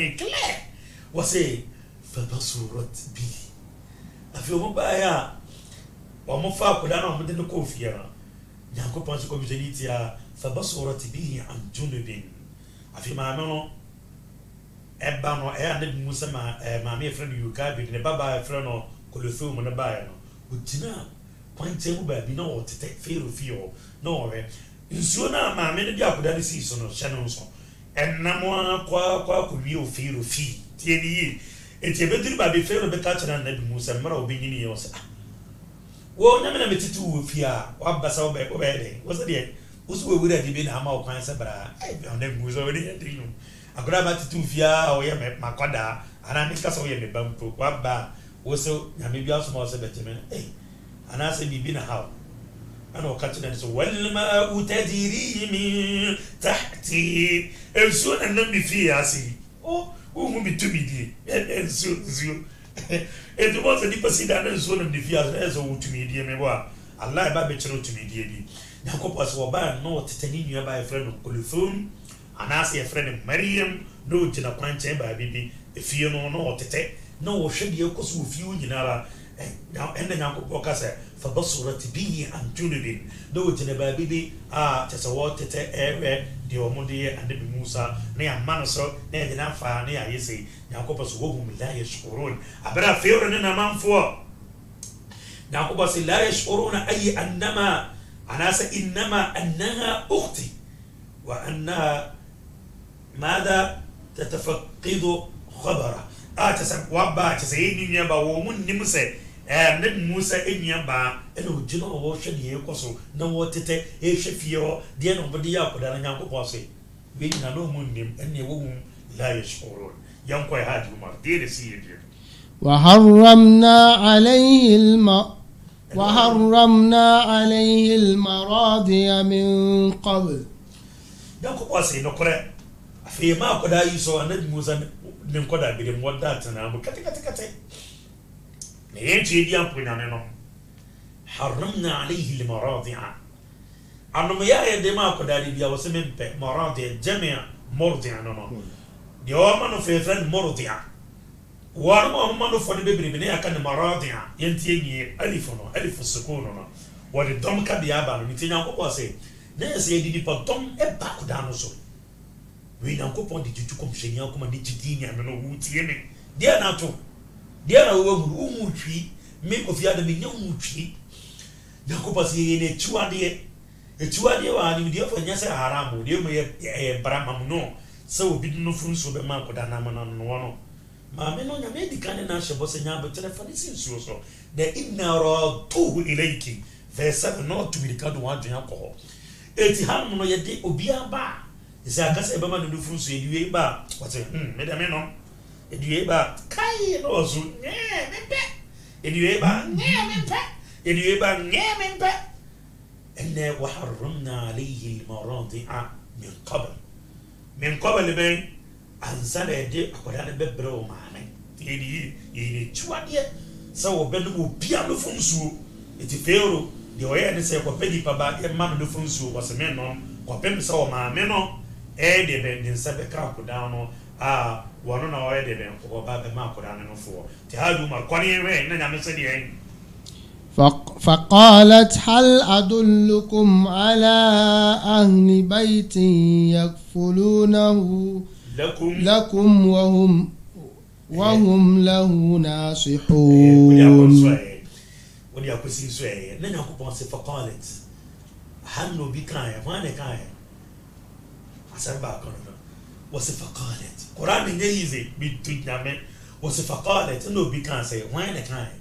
وسي فبصرت به افي مبايا ومفا كلنا ومدن كوفيا نيانكو بانسو كوميتيا فبصرت به عن جنب افي مامنو ابانو اي اند موسى ما مامي فرن يوكا بي ne baba فرنو Kulthum ne baa no utina kwante mu ba bi na o tete fero fio no we nsuo na maame ne di akoda ne si so no hye no so enamo akwa akwa kowie o fero fi tie ni yi enti ebediri ba be fero be ka kyerɛ na bi Musa mara obenyini ye o se wo nyame na metitu wo fi a wabasa wo be wo be de wo se de wo so wo wura di bi na ama o kwan se bra ai bi na Musa wo de yɛ no akoda ba titu fi a o ye me makoda ana ne kasa wo ye me bampo waba wo so nyame bi aso ma wo se beteme eh ana se bibi na hawo ana wakati so wal ma utadiri min tahti enso na nambi fi asi o o mu bitumi di enso enso e to mo se di pasida na enso na di fi asi enso utumi di me bo Allah ba be chiro utumi di bi na ko paso ba no tetani nua ba friend Kulthum anaasɛ yɛfrɛ no mariam na ogyina kwankyɛn baabi bi efie no na ɔtetɛ na ɔhwɛ deɛ ɛkɔ so wɔ fie nyinara ɛnna nyankopɔn ka sɛ fabasurat bihi an junubin na ogyina baabi bi a kyɛ sɛ wɔtetɛ ɛhwɛ deɛ ɔmo de yɛ anabi musa na yɛama no so na yɛde no afa na yɛayɛ sei nyankopɔn so wɔhum la yashkurun aberɛ a fɛwro ne namanfoɔ nyankopɔn sɛ la yashkuruna ayi annama anaasɛ innama annaha ukhti wa annaha ماذا تتفقد خبره اتسم وابا تسيني نيبا ومن نمسه نبي موسى انيبا انو جينا wo hwe de ekoso na wo tete e hwe fie ho de na obodi ya koda na nyankopɔ se we nyina no mu nim ene wo hum la yashkurun yanko ya hadi umar de de si yede wa harramna alayhi alma wa harramna alayhi almaradiya min qabl nyankopɔ se no kore afei ma akoda yi so anabi musa ne nkoda bi de moda tana mo kate kate kate ne yenti di ampunya ne no haramna alayhi almaradi'a anum ya ya de ma akoda di bia wo se mempe maradi jamia murdi'a no no de o ma no fe friend murdi'a wa no ma no fo de bebere ne aka ne maradi'a yenti enyi alif no alif sukun no wo de dom ka bia ba no ni tinya ko se ne se di di pa dom e ba koda no so we nyankopɔn de tutu komhyɛnia akoma ne gyidi nyame no wotie me deɛ na to deɛ na wowahuru womu twi me kofi ada me nya womu twi nyankopɔn sɛ yɛyɛ no akyiwadeɛ akyiwadeɛ wɔ anem deɛ fa nyɛ sɛ haram deɛ mu yɛ bra mam no sɛ obi no furu nsuo bɛma akɔda nama no noɔ no maame no nyame adi ka ne na ahyɛ bɔ sɛ nya bɛkyerɛ fa ne si nsuo so na inna ratuhu ilaiki verse seven na ɔtumidika do wadwen akɔ hɔ ɛti hanom no yɛde obiaa ba isa kasa eba manu dufu so ediwe ba wate hm me da me no ediwe ba kai no so nye me pe ediwe ba nye me pe ediwe ba nye me pe inna wa harramna alayhi almaradi'a min qabl min qabl ben ansala de akoda de bebre o maame edi edi chuade so wo benu mo bia no funsuo eti feero de oye ne se ko pedi pa ba e ma no funsuo wo se me no ko pem se o maame no e de ben din se be ka ko down no a wono na o e de ben ko ba be ma ko down no fo ti hadu mar kwani we na nyame se de فقالت هل أدلكم على أهل بيت يكفلونه لكم لكم وهم وهم له ناصحون ودي أقول سوي نحن نقول فقالت هل نبي كاية ما نكاية أسرع كنا وسفقالت قرآن نيجي بتجمع وسفقالت نبي كاية ما نكاية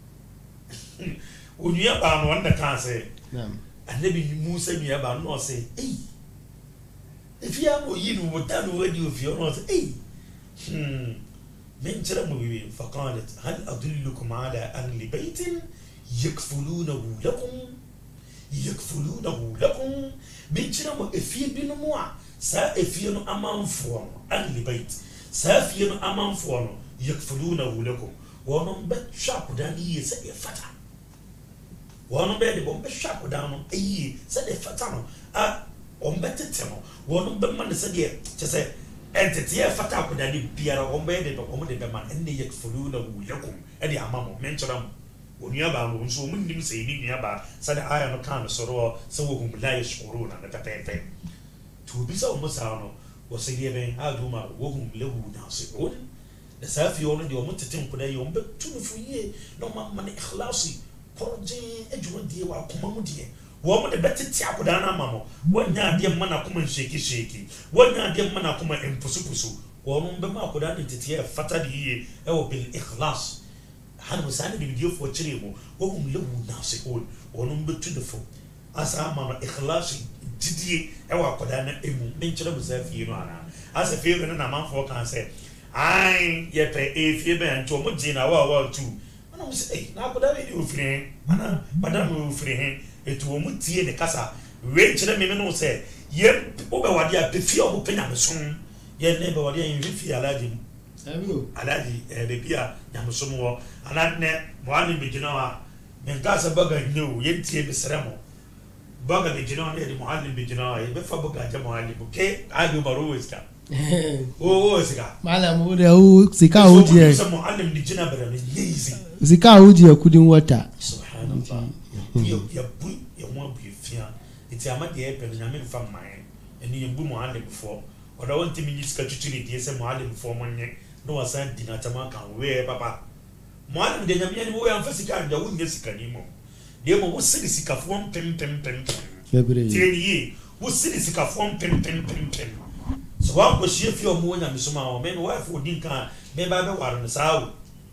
ونيا بانو عند كاية النبي موسى نيا بانو سي إيه if you are you know what done already if you're not hey hmm من ترى مبين فقالت هل أدلكم على أهل بيت يكفلونه لكم يكفلونه لكم من ترى ما إفيه بنموا سا إفيه أمام فوانو أهل بيت سا إفيه أمام فوانو يكفلونه لكم وانم بتشاپ داني سا يفتح وانم بيد بوم بتشاپ دانو أيه سا يفتحنو آ ombetete wonu be man se de se entity e fata ko dani biara ombe de ko mo de be man enne yek fulu na wu yakum e de amamo menchram onua ba no nso mun nim se ni nua ba se de aya no kan so ro se wo hum la yeshkuru na na pepe tu bi sa mo sa no wo se de ben ha do ma wo hum le wu na se on de sa fi ono de o mo tete ko da yo ombe tu no fu ye no ma man ikhlasi porje e jumo de wa kuma mu de wo de betete akoda na mamo wonya de mana kuma sheki sheki wonya de mana kuma empusupusu wo no be ma akoda de tete e fata de ye e wo bil ikhlas han musani de video fo chire mo wo hum lewu na se on wo no be tu de fo asa ma no ikhlas didie e wo akoda na emu me nchire musafi no ana asa fe no na manfo kan se ai ye pe e fie be nto mo jina wa wa tu ana mo se eh na akoda de ofire ana madam ofire etu wo mutie ne kasa we kire me no se ye wo be wade a befi o penya me son ye ne be wade yin fi alaji abigo alaji e be bia nyamsom wo ana ne mo ani be gina wa me kasa baga nyu ye tie be seremo baga be jina ne di muallim be jina e be fa baga ja muallim ke adu baro weska o o sika malam o de o sika o je so muallim di jina bere ne easy sika o je kudin wata subhanallah yo ya bu ya mo bu fia iti amade e pe nyame fa man eni yembu muallim fo oda wonti mi sika tuchiri die se muallim fo monye no wasan dinatama kan we papa muallim de nyame ni wo ya mfa sika nda wo nye sika ni mo de mo wo siri sika fo pem pem pem febre tieni wo siri sika fo pem pem pem pem so wa ko shie fi o mo nya mi so ma o me wa fo din kan me ba be waro no sawo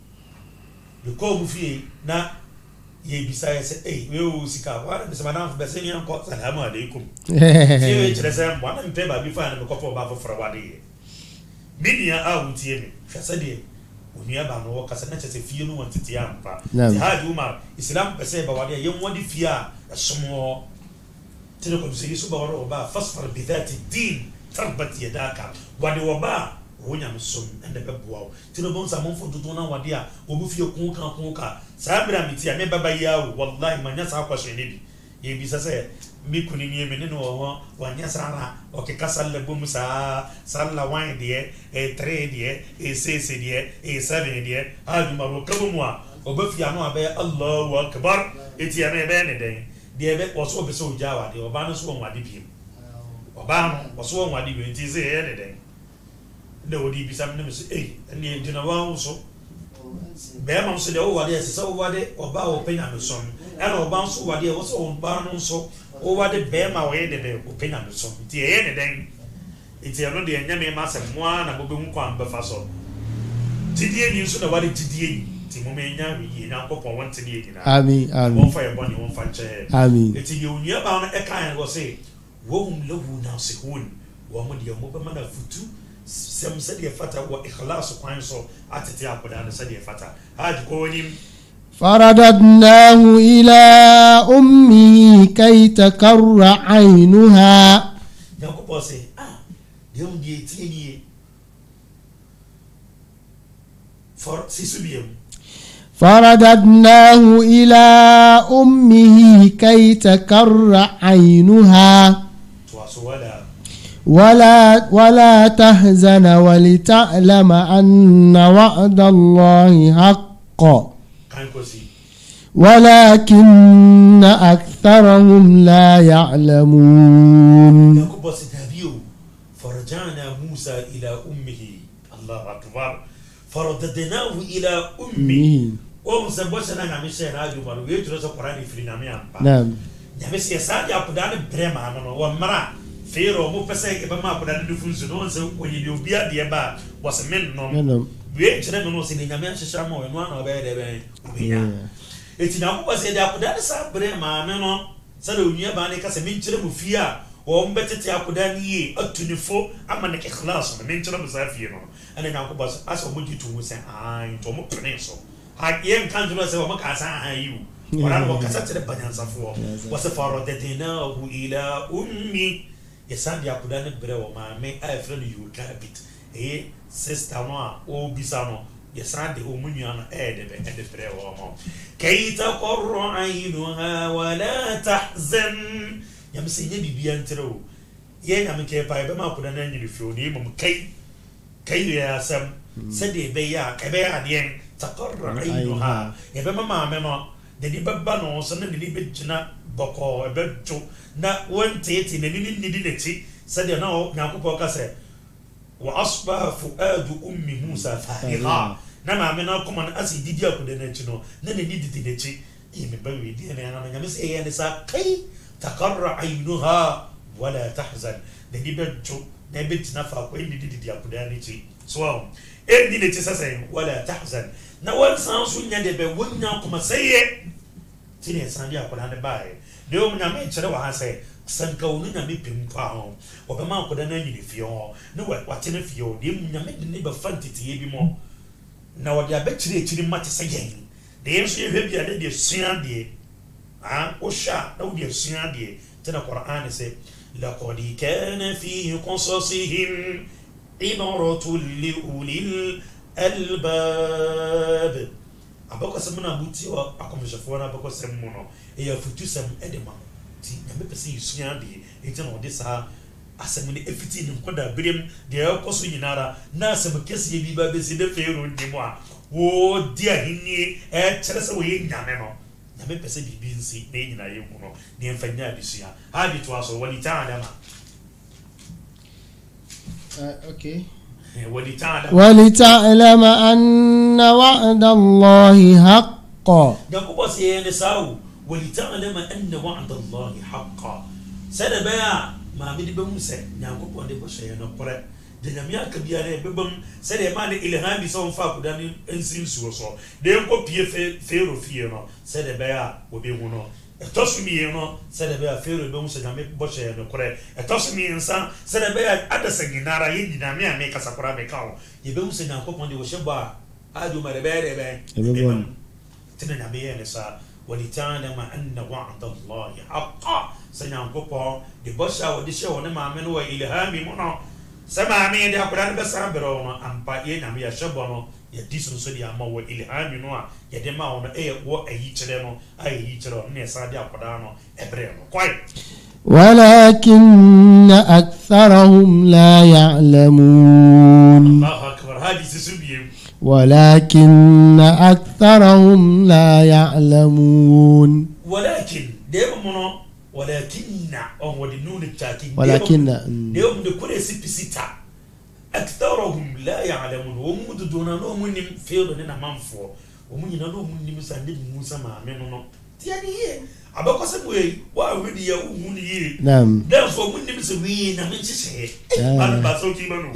de ko mu fi na ye bisa ya se eh we o sika wa de se madam be se ni an ko salamu alaikum se we chere se mo na mpe ba bi fa na me ko fo ba fo fra wa de bi dia a wu tie me hwa se de onia ba no kasa na chese fie no wantete ampa ti haji umar islam pese ba wade yem wadi fia somo tele ko se yiso ba wado ba fasfar bi dhati din tarbat yadaka wade oba wonya msom ende be boawo tele bon sa mon fodo na wade a obu fie kun kan kun ka sa bra mi ti a me baba yawo wallahi manya sa kwa so ne bi ye bi sa se mi kuni ni me no wo wanya sara o ke kasal le bum sa sala wine die e tre die e six die e seven die adu maro kabumwa o be fia no abe Allahu akbar eti ame be ne den die be wo so be so jawa de oba no so won ade piem oba no wo so won ade bi enti se e ne den de odi bi sam ne so eh ne dina wa so be ma so de o wade se so wade oba o penya no so e no oba so wade wo so on ba no so over the bema way the opinion of some tea then it's a no the nyame ma sem moa na bobe hu kwan befa so tidie ni so na wale tidie ti mo me nya wi na nkopon won tidie gina amen amen won fa ye boni won fa che amen eti ye onua ba no e kan go say wo hum lobu na se hun wo mo de mo be mana futu sem se de fata wo ikhlas kwan so atete akoda na se de fata haji ko woni فرددناه إلى أمه كي تقر عينها فرددناه إلى أمه كي تقر عينها ولا ولا تحزن ولتعلم أن وعد الله حق ولكن أكثرهم لا يعلمون. فرجعنا موسى إلى أمه الله أكبر فرددناه إلى أمه وموسى بوسنا نمشي راجو مالو يجلس القرآن في النامية نعم نمشي سادي أقدان بريما أنا ومرا فيرو مو بسيك بما أقدان دفوز نونس ويليوبيا ديابا وسمين نون we chere no se ni nyame ahyehyra ma wenu ana obe de be obiya eti na ko se de akoda sa bre ma me no se de onua ba ne ka se me chere mu fie a wo mbetete akoda ni ye atunifo ama ne ikhlas me chere mu sa fie no ana nya ko ba asa mo gitu mu se ai to mo pene so ha ye kan juro se wo mo ka sa ayu wala wo ka sa chere banyansa fo wo se faro de dina hu ila ummi yesandi akoda ne bre wo ma me a efre no yu ka bit e sister no a o bisa no yesande o munua no e de be e de pre wo mo kaita qarra aynuha wala tahzan yam se nya bibia ntro ye nya me ke pa be ma ko na nyiri fio ni mum kai kai ya sam se de be ya ke be adien taqarra aynuha ye be ma me no de di baba no so na ni be gina boko e be to na wonte ti na ni ni di nechi se de na o nya ko ka se واصبح فؤاد ام موسى فارغا نما منا كما اسي ديدي اكو دنچ نو نني دي دي دنچ اي مي باوي دي انا انا مس اي نسا كي تقر عينها ولا تحزن دي بنچو دي بنت نفا كو دي دي دي اكو دنچ سو اي دي نتي سسين ولا تحزن نوال سانسو نيا دي به ونا كما سي تي سان دي اكو دان باي ديو منا مي تشره وا سي sanka onu na me pem kwa ho obema akoda na nyini fie ho ne wate ne fie ho de mu nya me ne ba fantiti bi mo na wode abekire ekiri mate se yen de yeso ye hwe bia de de sua de ah o sha na wode sua de tena Qur'an se laqad kana fi qasasihim ibaratun li ulil albab abako semuna buti wa akomshafo na abako semmo no e ya futu sem edema ti nyame pese yisua de enti na ode sa asem ne efiti ne nkoda berem de ekoso nyinara na asem kese bi ba besi de fero ndimo a wo di ahini e kire se wo ye nyame no nyame pese bibi nsi na nyina ye hu no ne mfanya abisua ha bi to aso wali ta adama uh, okay ولتعلم أن وعد الله حق يقول سيدنا ساو ولتعلم أن وعد الله حق سنة بيا ما بدي بمسة نعم كده بشيء نقرأ دنيا كبيرة ببم سنة ما الإلهام بيسون فاق داني إنسان سوسو ديم كو بيه فيرو فينا سنة بيا وبيهونو etosu mi no se de be afero be mu se nyame boche no kore etosu mi nsa se de be adasa ginara ye nyame ame kasakora be kawo ye be mu se nyankopon de wo sheba adu ma de be de be tene nyame ye ne sa walitana ma anna wa'da allah haqqan se nyankopon de bocha wo de she wo ne ma me no ilhami mu no se ma me de akora be sa bero no ampa ye nyame ya shebo no ya disun so dia ma wo ilhami no a ya de ma wo e wo ayi kire no ayi yi kire no sa dia akoda no ebre no kwai ولكن أكثرهم لا يعلمون الله أكبر هذه سبيم ولكن أكثرهم لا يعلمون ولكن ديم منو ولكن أو ودنون التاكين ولكن ديم دكوري سبسيتا أكثرهم لا يعلمون ومود دونا نو مني فيلو ننا مانفو ومني نو مني مساندي موسى ما منو تياني هي abako se boy wa wedi ya uhuni yi nam dan so mun nim se wi na men chise an ba so ki banu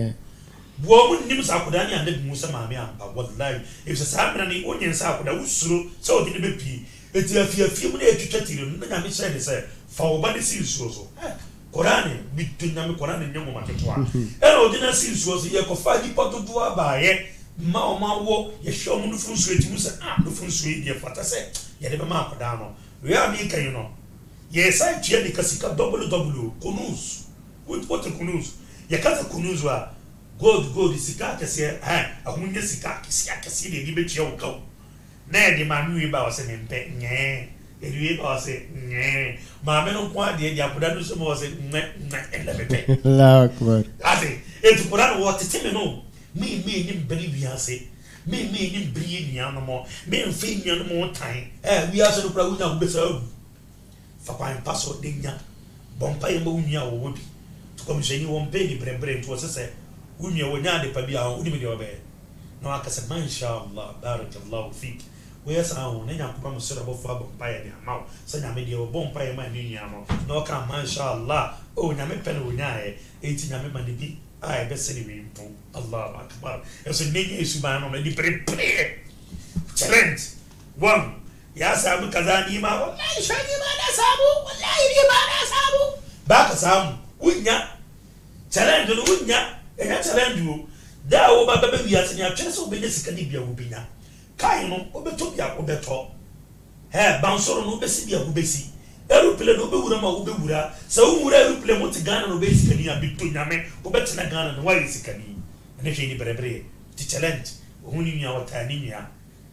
bo mun nim sa koda ni ande musa ma me amba wallahi if se samra ni onyen sa koda usuro so odi be pi eti afia afia mu na etwetwa tiro na nya me se ne se fa oba de si usuro so korane bitu nya me korane nyamo mateto a e no odi na si usuro so ye ko fa di potodo aba ye ma o ma wo ye hwe mu no funsu eti mu se ah no funsu e die fata se ye de be ma koda no we are me can you know yes I tell you kasika double double kunus what what kunus ya kaza kunus wa gold gold sika kase eh ahunye sika kisia kase de di betia wo kaw na de ma mi ba wase me mpe nye e ba wase nye ma me no kwa de dia poda no so mo wase nye ele bebe Allahu akbar ade e tu poda no wote me no me me ni mbeli wiase me me ni mbri ni anomo me mfe ni anomo tan eh wi aso no pra wunya wo besa abu fa kwa paso denya bompa ye mo wunya wo bi to ko msheni wo mpe ni brembre to sese wunya wo nya de pa bia wo ni me de obe no akase man insha Allah barakallahu fik we yasa wo ne nya ko ba msira bo fa bompa ye ni amaw sa nya me de wo bompa ye ma ni nya no no ka man insha Allah o nya me pe no nya e enti nya me ma de bi ai bese ni wimpo Allahu akbar eso nenye isubano na di prepare challenge one ya sabu kazani ma wallahi shani ma na sabu wallahi ni ma na sabu baka samu unya challenge no unya e ya challenge wo da wo ba ba wi atini atwene so obenya sika ni bia wo benya kai no obeto bia obeto he bansoro no obesi bia wo besi aeroplane no be wura ma wo be wura sa wo wura aeroplane mo te Ghana no be sikani abito nyame wo beti na Ghana no wa sikani ene hwe ni berebre ti challenge ohuni nya wata ni nya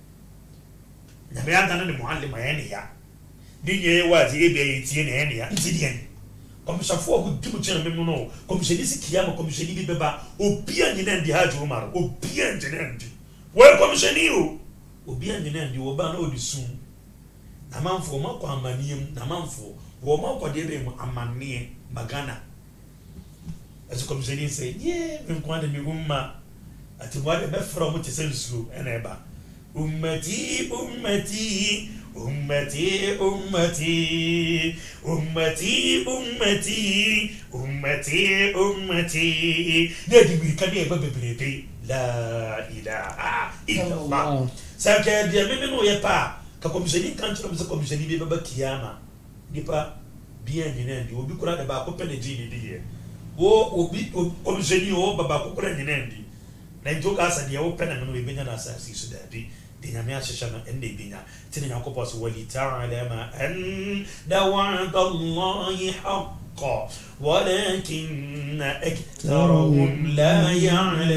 nyame anda na ni muallim ya ne ya ni nye wa ti ebe yi ti ne ne ya nti die komishafo ko dimu chene me no komisheni sikia ma komisheni bi beba obia nyina ndi hajo maro obia nyina ndi wo komisheni o obia nyina ndi wo ba na odisun na manfo ma kwa amaniem na manfo wo ma kwa de be mu amanie magana as komisheni say yeah me kwa de mi umma ati wa de be from ti sensu eneba ummati ummati ummati ummati ummati ummati ummati ummati ne di bi kan e ba bebrebe la ilaha illallah sa ke de me no ye pa ka komisheni kan tro be komisheni be ba kiyama nipa bien nyina ndi obi kura de ba ko pele ji ni di ye wo obi komisheni o baba ko kura nyina ndi na njo ka sa de wo pele no be benya na sa si so da bi dinamia shashana ende binya tini yakobo so wali ta'ala an dawa'd Allah haqqan walakin aktharuhum la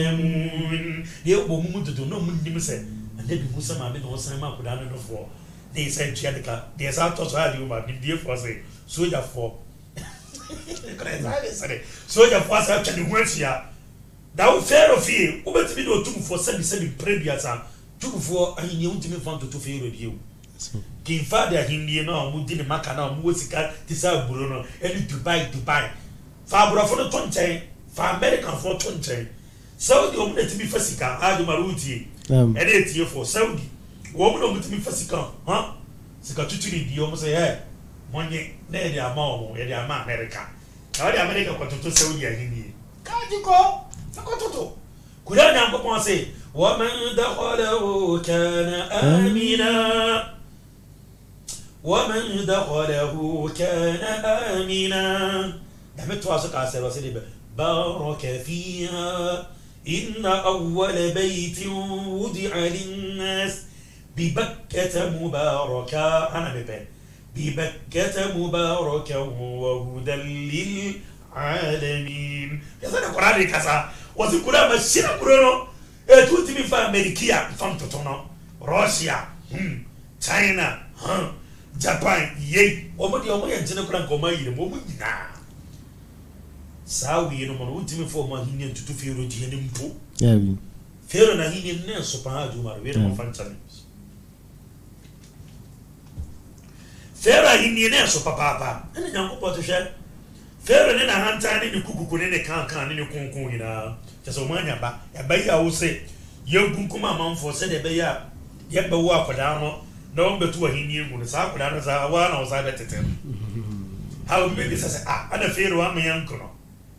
ya'lamun ye bo mu do no mu ndim se ande bi musa ma be no san ma ko da no fo they said Chiadica, there's out of you, but the dear for say, soldier for soldier for actually works here. That would fair of you, over to be no two for seven seven previous and two for a new ultimate fund to two fair with you. King Father Hindi no, who did the Macana, Musica, Tisa Bruno, and Dubai, Dubai. Fabra for the twenty, for American for twenty. Saudi woman to be Fasica, Adu Maruti, and eight year for Saudi. Woman to be Fasica, huh? Sicatuti, you almost say, eh, money, they are more, they are America. Now the American got to Saudi Hindi. Can't you go? Fakototo. Could I now go and say, Woman the Holo can Amina? Woman the Holo can Amina? Damn it, was a castle of Silver. بارك فيها إن أول بيت وضع للناس ببكة مباركة أنا ببين ببكة مباركة وهدى للعالمين يا زلمة القرآن كذا وذكرى مشينا قرآن إيه تمي في أمريكا فهم تطونا روسيا هم تشاينا هم جابان يي وما دي وما ينتنا قرآن كوما يلم وما ينا sawi no mo ultimi fo ma hinne tutu fero di ne mpo ya bi fero na hinne ne so pa aju mar we no fanchane fero hinne ne so pa pa pa ene nyanko po to hwe fero ne na hanta ne ne kukuku ne ne kan kan ne ne kunkun ina te so manya ba ya ba ya wo se yegun kuma manfo se de be ya ye be wo akoda no na on betu hinne egu ne sa akoda no sa wa na o sa betete how be this say ah ana fero am yanko no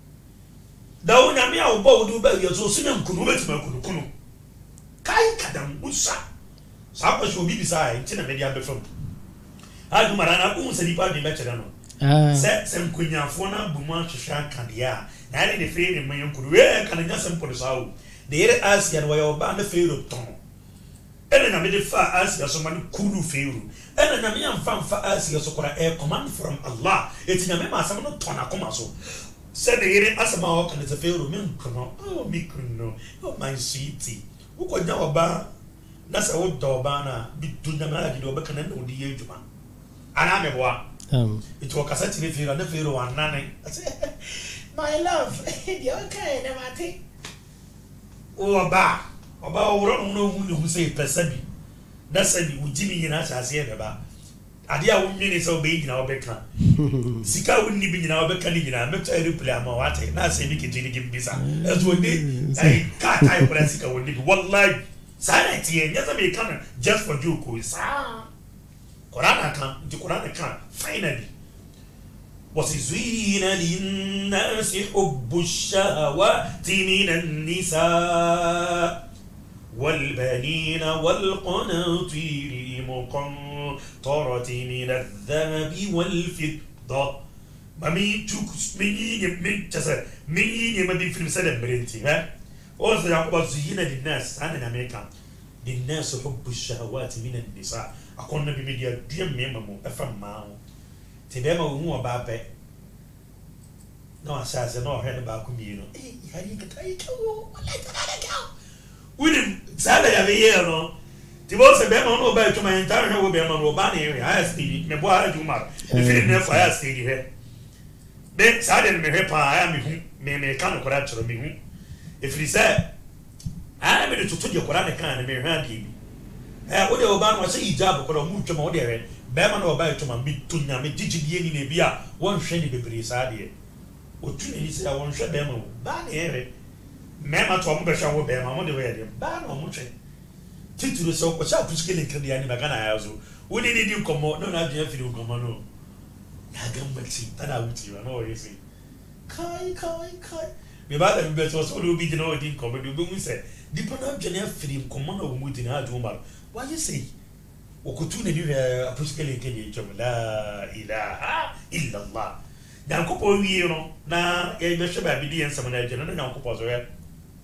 da wonya me a wo ba wo du ba ye so sunya nkunu betima kunu kunu kai kadam usa sa pa so bi bisa e tina me dia be fam ha du marana ku se di pa bi be chere no ah se se nkunya fo na bu ma hwehwa kandia na ne de fe ne me nkunu we kan nya sem po sa wo de yere asia no yo ba na fe ro ton ene na me de fa asia so man kunu fe ro ene na me am fa fa asia so kora e command from Allah etinya me ma sam no ton akoma so said the year as a mark and it's a fair woman. Oh, me no, oh, my sweetie. Who could now about that's a old Dobana, bit to the Malady or Bacan and the age man. And I'm a one. It was a certain if you're on the fair one, Nanny. I said, my love, you're okay, never take. Oh, about about one who say Persebi. That's a Jimmy and us as here about. Adia won minutes of being our becker. Sika wouldn't be in our beckoning. I met a reply. I'm what I now say, Mickey Jenny give visa. As we did, I can't type when Sika would be one like sanity and never be coming just for you, who is ah. Korana can, the Korana can, finally. Was his win and in Nancy Obusha, what Timin and Nisa والبنين والقناطير المقنطرة من الذهب والفضة مامي تشوكس مين من جسد مين ما بين فيلم سلام برينتي ها وصل يعقوب زينا للناس أنا أمريكا للناس حب الشهوات من النساء أكون نبي ميديا ديم ميمو أفهم معه تبي ما هو بابه نو أساسا نو هذا باكم ينو إيه هذي كتاي كوا ولا تبغى كوا William Saturday every year, no. The boss a bema no by to my entire no bema no bani area. I see me boy I do mar. The film never I see here. Then Saturday me hepa I am me me can correct me. If he said I am to to your Quran can me hand him. Eh what the oban was say ijab ko mucho mo there. Bema no by to my bit to na me jiji ni ne bia won hwe ni bebre Saturday. Otu ni say won hwe bema bani area. Mema to mo be hwa wo be ma mo de we de ba na mo twe tituru so ko cha puskele nkede ani magana ya zo wo ni ni nkomo no na dia firi nkomo no ya gambati tada wuti wa no we say kai kai kai me ba da be so so do bi de no di nkomo do be mu se di pa na dia firi nkomo na wo mu di na adu ma why you say wo kutu ne di puskele nkede chom la ilaha illa allah dan ko po wi no na ya be sheba bi di en sama na je no na ko po so ya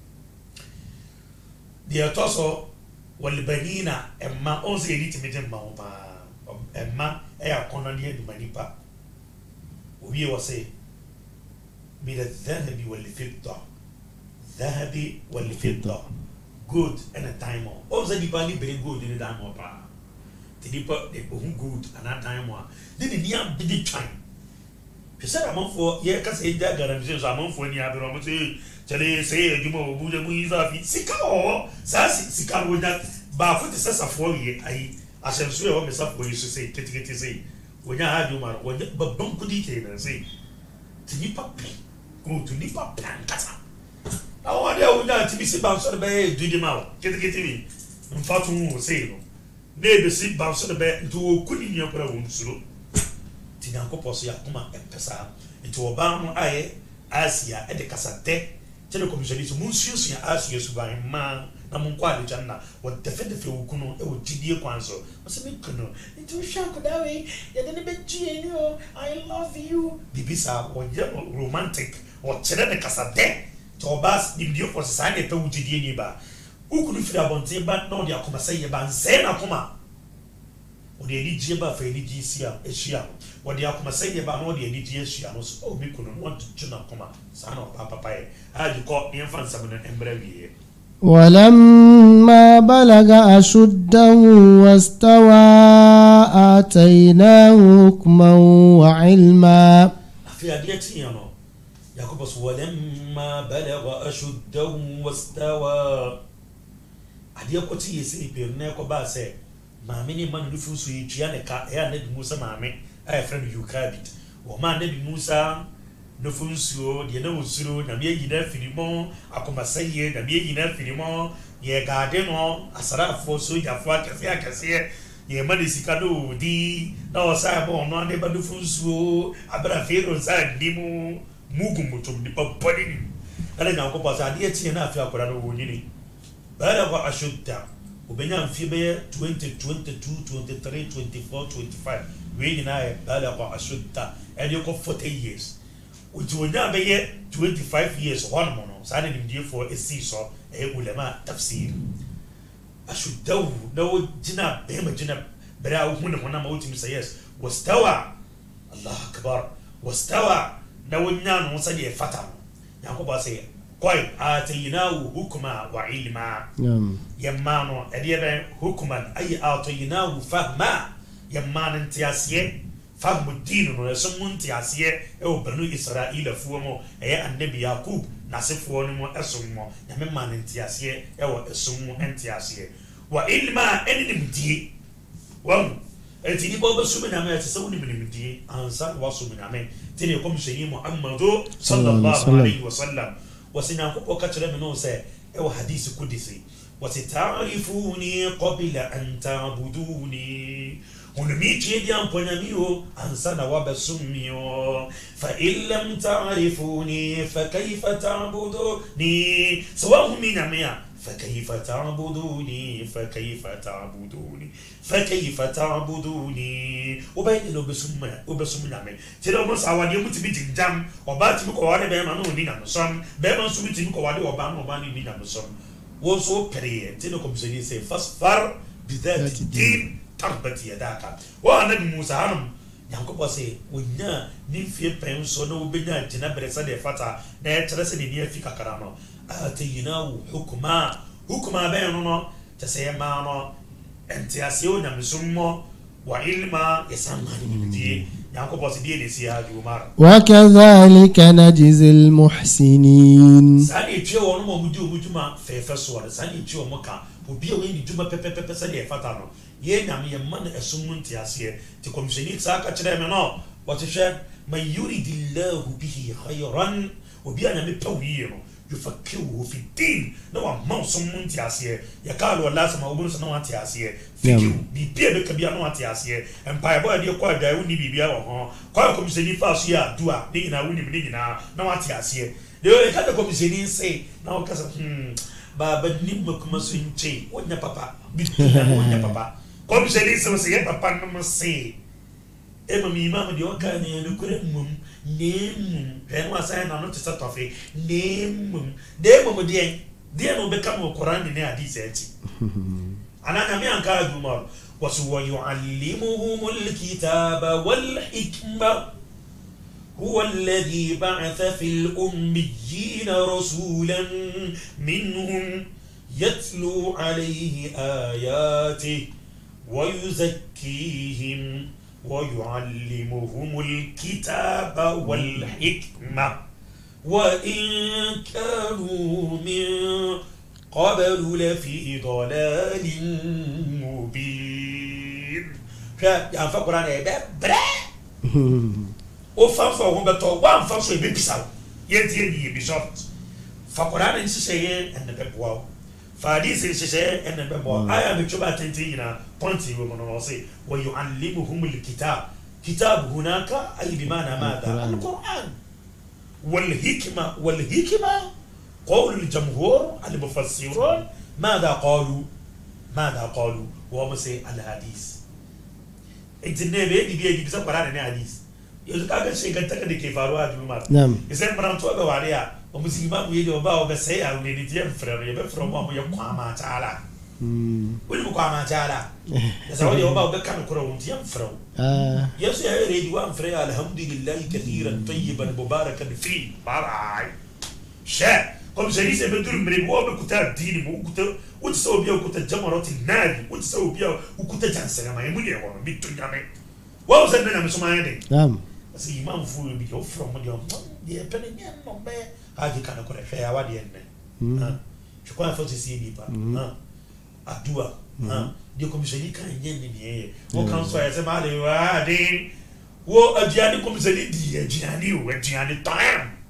dia toso walbanina emma onze elite mejem ma oba emma e akono ne adu manipa obi wo se min adh-dhahabi wal-fidda dhahabi wal-fidda good and a time onze di bani bere good ni dan oba the nipa the ohun good ana dan mo a de ne ni abidi twan pese da manfo ye ka se ja garanti so amanfo ni abiro mo se chale se ejuma obu je mu iza fi sika o sa sika wo ja ba fo te sesa fo ye ai asemso ye o me sa fo yi so se ketiketi se wonya ha ju ma wonya babban kudi ke na se ti nipa pe ko to nipa plan kasa awo de wonya ti bi si ba so de be du di ma ketiketi ni mfatu mu se no ne be si ba so de be to okuni ni akora wo nsuro ti na ko poso ya kuma epesa nti oba no aye asia e de kasa te tele komishoni so mun susu ya asia su ban ma na mun kwa de janna wo defe defe wo kuno e wo tidie kwanso o se me kuno nti o sha ko dawe ya de ne be tie ni o I love you bibisa o je romantic o tele de kasa te to bas di dio for sa ne pe wo tidie ni ba wo kuno fi abonte ba na o de akoma sai ye ba nse na akoma o de ni je ba fa ni ji sia e hia o de akoma sai ye ba na o de ni ji hia no so o mi kuno no want to na akoma sa na papa papa e a di ko ni fan sa na embra wie ولما بلغ أشده واستوى آتيناه حكما وعلما في أديتي يا نو يعقوب ولما بلغ أشده واستوى أديكوتي يسي بيرنا كوباسه maame man nufu so yitua ne ka e anabi Musa maame a friend Yukabit wo ma anabi Musa nufu nsuo de na wosuro na me yina firimo akomasaye na me yina firimo ye gade no asarafo so jafo akase akase ye ma de sika do di na osa bo no ane ba nufu nsuo abra fero sa ndimu mugu mutum ni papali ni ala na ko pasa de tie na afi akora no wonyini bala wa ashudda ubenya mfibe twenty twenty-two twenty-three twenty-four twenty-five we nyina e bala kwa ashudda e dey ko forty years ujonya be ye twenty-five years one mono sane dim die for esi so e ulama tafsir ashudda no jina be ma jina bra hu ne hona ma utim say yes wastawa Allah akbar wastawa na wonya no sane e fata yakoba say Koi atayinahu hukma wa ilma yamano ediebe hukman ay atayinahu fahma yamano ntiasiye fahmu dinu no esumu ntiasiye e obanu Israila fuomo e annabi Yakub nasefo no mo esumo yame man ntiasiye e wo esumu ntiasiye wa ilma enimdie wam etini bobo sumina me tse woni minimdie ansa wa sumina me tini komisheni Muhammadu sallallahu alaihi wasallam وسنا كوكو كاتره منو سي او حديث قدسي وستعرفوني قبل ان تعبدوني ونميتي دي امبوناميو انسانا وبسميو فان لم تعرفوني فكيف تعبدوني سواء من اميا فكيف تعبدوني فكيف تعبدوني فكيف تعبدوني وبين لو بسمنا وبسمنا مي تلو مس اوادي متبي جنجام وبات بي كوادي بي ما نو ني نام سوم بي ما سو بي كوادي وبا ما وبا ني نام سوم wo so pere tino komseni say fasfar bidhat din tarbat yadaka wa anabi Musa hanum yankobo say wonya ni fie pen so no obenya tina beresa de fata na e tere se ni afika kara no atayinahu hukma hukma be no no tese ma no entiase o nyamsummo wa ilma yasamani di yankobo se di ni si adu mar wa kadhalika najzil muhsinin sani tue wonu mo mudi omuduma fefe so wala sani tue mo ka obi e we ni duma pepepepe se de fata no ye nyam ye man esum ntiase ti komisheni saka kire me no watehwe man yuridillahu bihi khayran obi anyame pawiye no yufakiru fi din na wa mausum ntiase ya kaalo wala sama obu so na wa ntiase fikiru bi bia be kabia na wa ntiase empire boy de kwa da woni bibia wo ho kwa komisheni fa so ya dua ni na woni ni na na wa ntiase de o ka da komisheni say na o kasa hmm baba ni makuma so nche wonya papa bi wonya papa komisheni so se ya papa no say ema mi mama de oka ne no kure mum nem ren wa sai na no tsa tofe nem de mum de de no be kam Quran ne hadith eti ana na mi anka jumar wasu wa yuallimuhumul kitaba wal hikma هو الذي بعث في الأميين رسولا منهم يتلو عليه آياته ويزكيهم ويعلمهم الكتاب والحكمة وإن كانوا من قبل لفي ضلال مبين. يعني فقران إيه برا وفانفا هم بتوع وان فانفا يبيساو يدي يدي يبيساو فقران إنسان أن ببواو فحديث إنسان أن ببواو آية بتشوفها تنتينا بنتي ومنوصي ويعلمهم الكتاب كتاب هناك أي بمعنى ماذا القرآن والحكمة والحكمة قول الجمهور المفسرون ماذا قالوا ماذا قالوا وهم سي الحديث إنت النبي دي بيجي بس قرآن الحديث يقول كأن شيء كان تكني كيف أروح جمعة نعم إذا مرام توقع وعليها ومسلم ما بيجي وباو بس هي أو نيجي فرق يبفرق ما هو يقع ما تعالى وين بقع ما تعالى إذا هو يوباو بكان كره ونتيم فرق يسوع يريد وان فرق الحمد لله كثيرا طيبا مباركا فيه باراي شاء comme je disais بدر من بوا بكتاب ديني مو كتاب وتسوي بيا وكتاب جمرات النار وتسوي بيا وكتاب جانسنا ما يمني وانا بيتوني عمي واو زدنا مسمى عندي نعم بس إمام فوي بيجو from اليوم دي بني نعم نبى هاجي كانوا كره شيء وادي إنه ها شو كان فوزي سيدي با ها أدوا ها دي كم شيء كان يجيني بيه وكان سوى اسمه عليه وادي وأجياني كم شيء دي أجياني وأجياني تام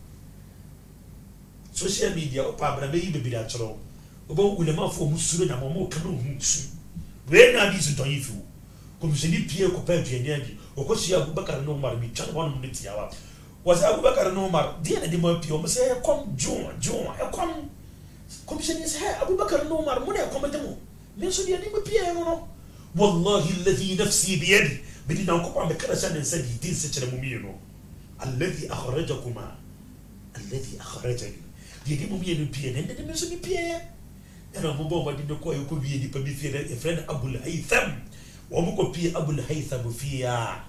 social media o pa bra be yi bebi da chero obo ulema fo musuro na mo kan o musu we na bi so don yifu ko mi se ni pie ko pa duane abi o ko si Abubakar no Umar bi chan won mu ti yawa was Abubakar no Umar dia na di mo pie o mo se kom jon jon e kom kom se ni se Abubakar no Umar mo ne kom de mo me so dia ni mo pie no no wallahi alladhi nafsi bi yadi bidi na ko pa me kala san sen di din se chere mo mi no alladhi akhrajakuma alladhi akhrajani yedi mo mienu pie ne de meso ni pie era mo bo de ko yo ko bi di pa bi fie e friend Abul Haytham wo mo ko pie Abul Haytham fia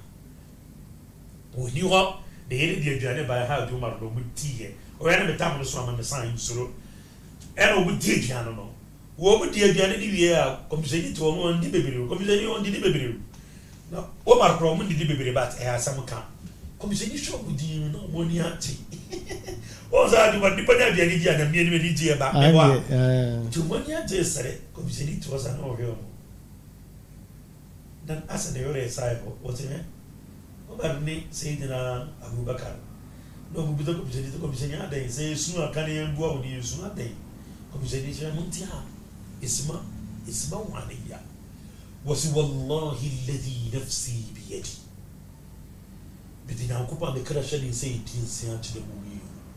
o ni ho de yedi di aduane ba ha du mar no mu tie o ya na metam no so ma me san suro era o mu tie aduane no wo mu die aduane di wie a komiseni to mo ndi bebere komiseni on di bebere na o mar pro mo ndi bebere bat e asam ka komiseni sho mu di no mo ni ati oza du wadi panya bia ni dia na mie ni dia ba e wa tu mo ni ate sere komiseni to oza no hwe mo dan asa de yore sai ko otime o bar ni sayidina Abubakar no bu bido komiseni to komiseni ade se sunu akane yambu a odi sunu ade komiseni je muntia isma isma waniya wasi wallahi alladhi nafsi bi yadi bidina ko pa me kra shani sayidin sai ati de mu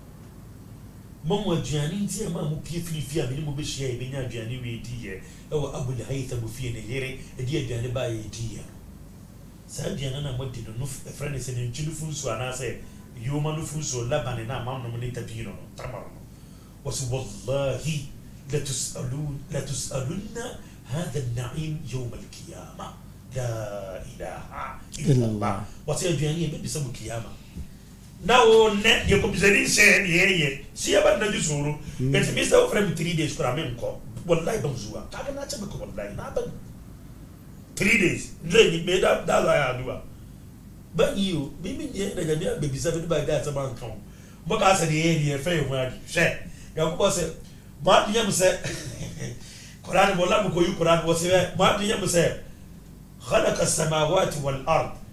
Mama Gianni tia ma mu pie fili fia me mo be hia e be nya Gianni we di ye e wa Abul Haytham fie ne yere e di Gianni ba ye di ye sa Gianni na mo di no e friend se ne nchilu funsu ana se yo ma no funsu labane na ma no mo ne tabi no tamaro was wallahi la tusalun la tusalunna hadha an-na'im yawm al-qiyamah la ilaha illa Allah was Gianni be bisa mu kiyama na o ne ye ko bizari se ye ye si aba na jusuru et mi sa ofrem three days kura men ko wallahi ban zuwa ka ga na ce ko wallahi na ban three days le ni me da da la ya duwa ban yi o mi mi ye da ga ni be bisa be ba da ta ban kan mo ka sa de ye ye fe yo ma di she ya ko se ma di yam se Quran mo la mo ko yu Quran wo se ma di yam se khalaqa as-samawati wal ard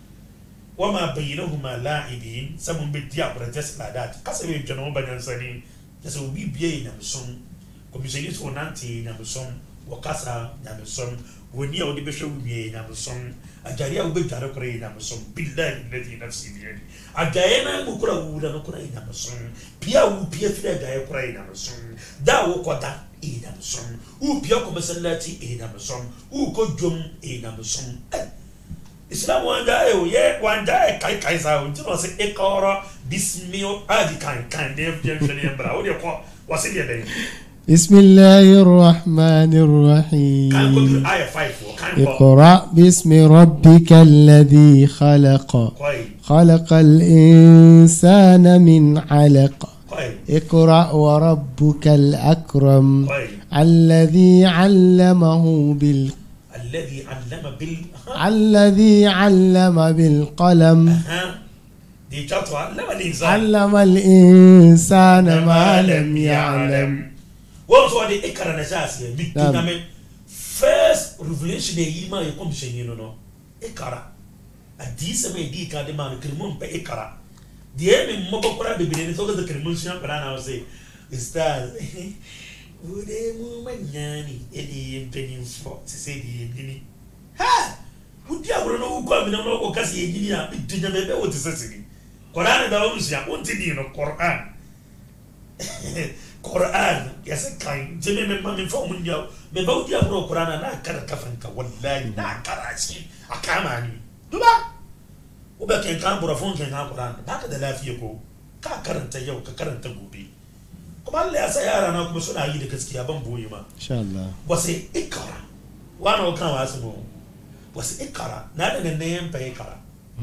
وما بينهما لاعبين سمون بديا برتس لادات كسبي جنو بنساني كسو بي بي نامسون كوميسيني سو نانتي نامسون وكاسا نامسون ونيا ودي بشو بي نامسون اجاريا وبجارا كري نامسون بالله الذي نفسي بيدي اجاينا مكرا ودا نكرا نامسون بيا و بيا فدا جاي كرا نامسون دا وكودا اي نامسون و بيا كومسلاتي اي نامسون و كوجوم اي نامسون Islam wanda yo ye wanda kai kai sa unti no se ekora bismillah adi kan kan de bien bien bra o de ko wasi de de Bismillahir Rahmanir Rahim kan ko aya five kan ko Iqra bismi rabbikal ladhi khalaq khalaqal insana min 'alaq اقرأ وربك الأكرم الذي علمه بالقلم الذي علم بال الذي علم بالقلم دي شاطر علم الإنسان علم الإنسان ما لم يعلم وصو دي إكرا نجاسي بيتنا first revelation يما يقوم شيء نو إكرا أدي سمي دي كده ما نكلمون بإكرا دي من مبكرة ببنين سوى ذكرمون شنو برانا وسي استاذ ودemu manyani edi yempeni mfo sesedi yedini ha wudi aburo no ukwa mi no ko kasi yedini a bidinya bebe wo tisesedi Quran da wo sia wonti di no Quran Quran yasa kai jeme me ma me fo mun dia me ba wudi aburo Quran na kara kafanka wallahi na kara shi akama ni duba uba ken kan buro fon ken kan Quran ba ka da lafiya ko ka karanta yau ka karanta gobe kuma Allah ya sa yara na kuma suna yi da gaskiya ban boye ma insha Allah wasu ikara wani kan wasu mu wasu ikara na da nan yan fa ikara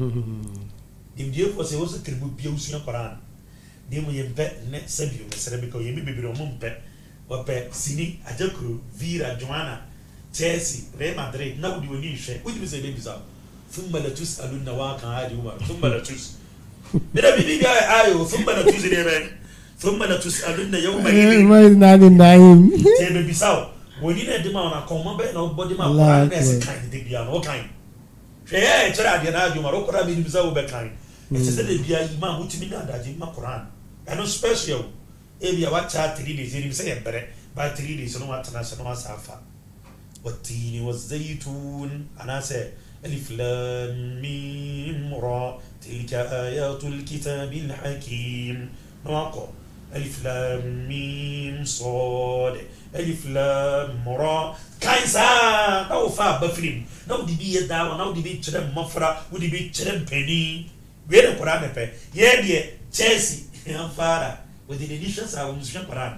dim die ko se wasu kirbu biyu su Quran dim yin pe ne sabiyo ne sarabi ko yemi bibiro mun pe wa pe sini ajakuru vira joana Chelsea Real Madrid na udi woni hwe udi bi se be bisa thumma la tusaluna wa kan hadi umar thumma la tus bida bibi ga ayo thumma la tus ne ben ثم لا تسألون يوم إذن ما يزنان النعيم تيبي بيساو ونينا ديما ونا كوما بينا وبودي ما قرآن ناسي كاين دي بيان وكاين شيئا ترى دينا جمع رو قرآن بيني بيساو بكاين اتسد بيا إمام وتمينا داجي ما قرآن أنا سبيشيو إبيا واتشا تريدي زيري بيسا يبري با تريدي سنو واتنا سنو واسافا والتين والزيتون أنا سي ألف لام ميم را تلك آيات الكتاب الحكيم نواقو ألف لام ميم صاد ألف لام را كايسا نو فا بفريم نو دي بي داو نو دي بي تشرم مفرا ودي بي تشرم بني وين القرآن بي يدي تشيلسي ينفارا ودي نيشنس أو مسلم القرآن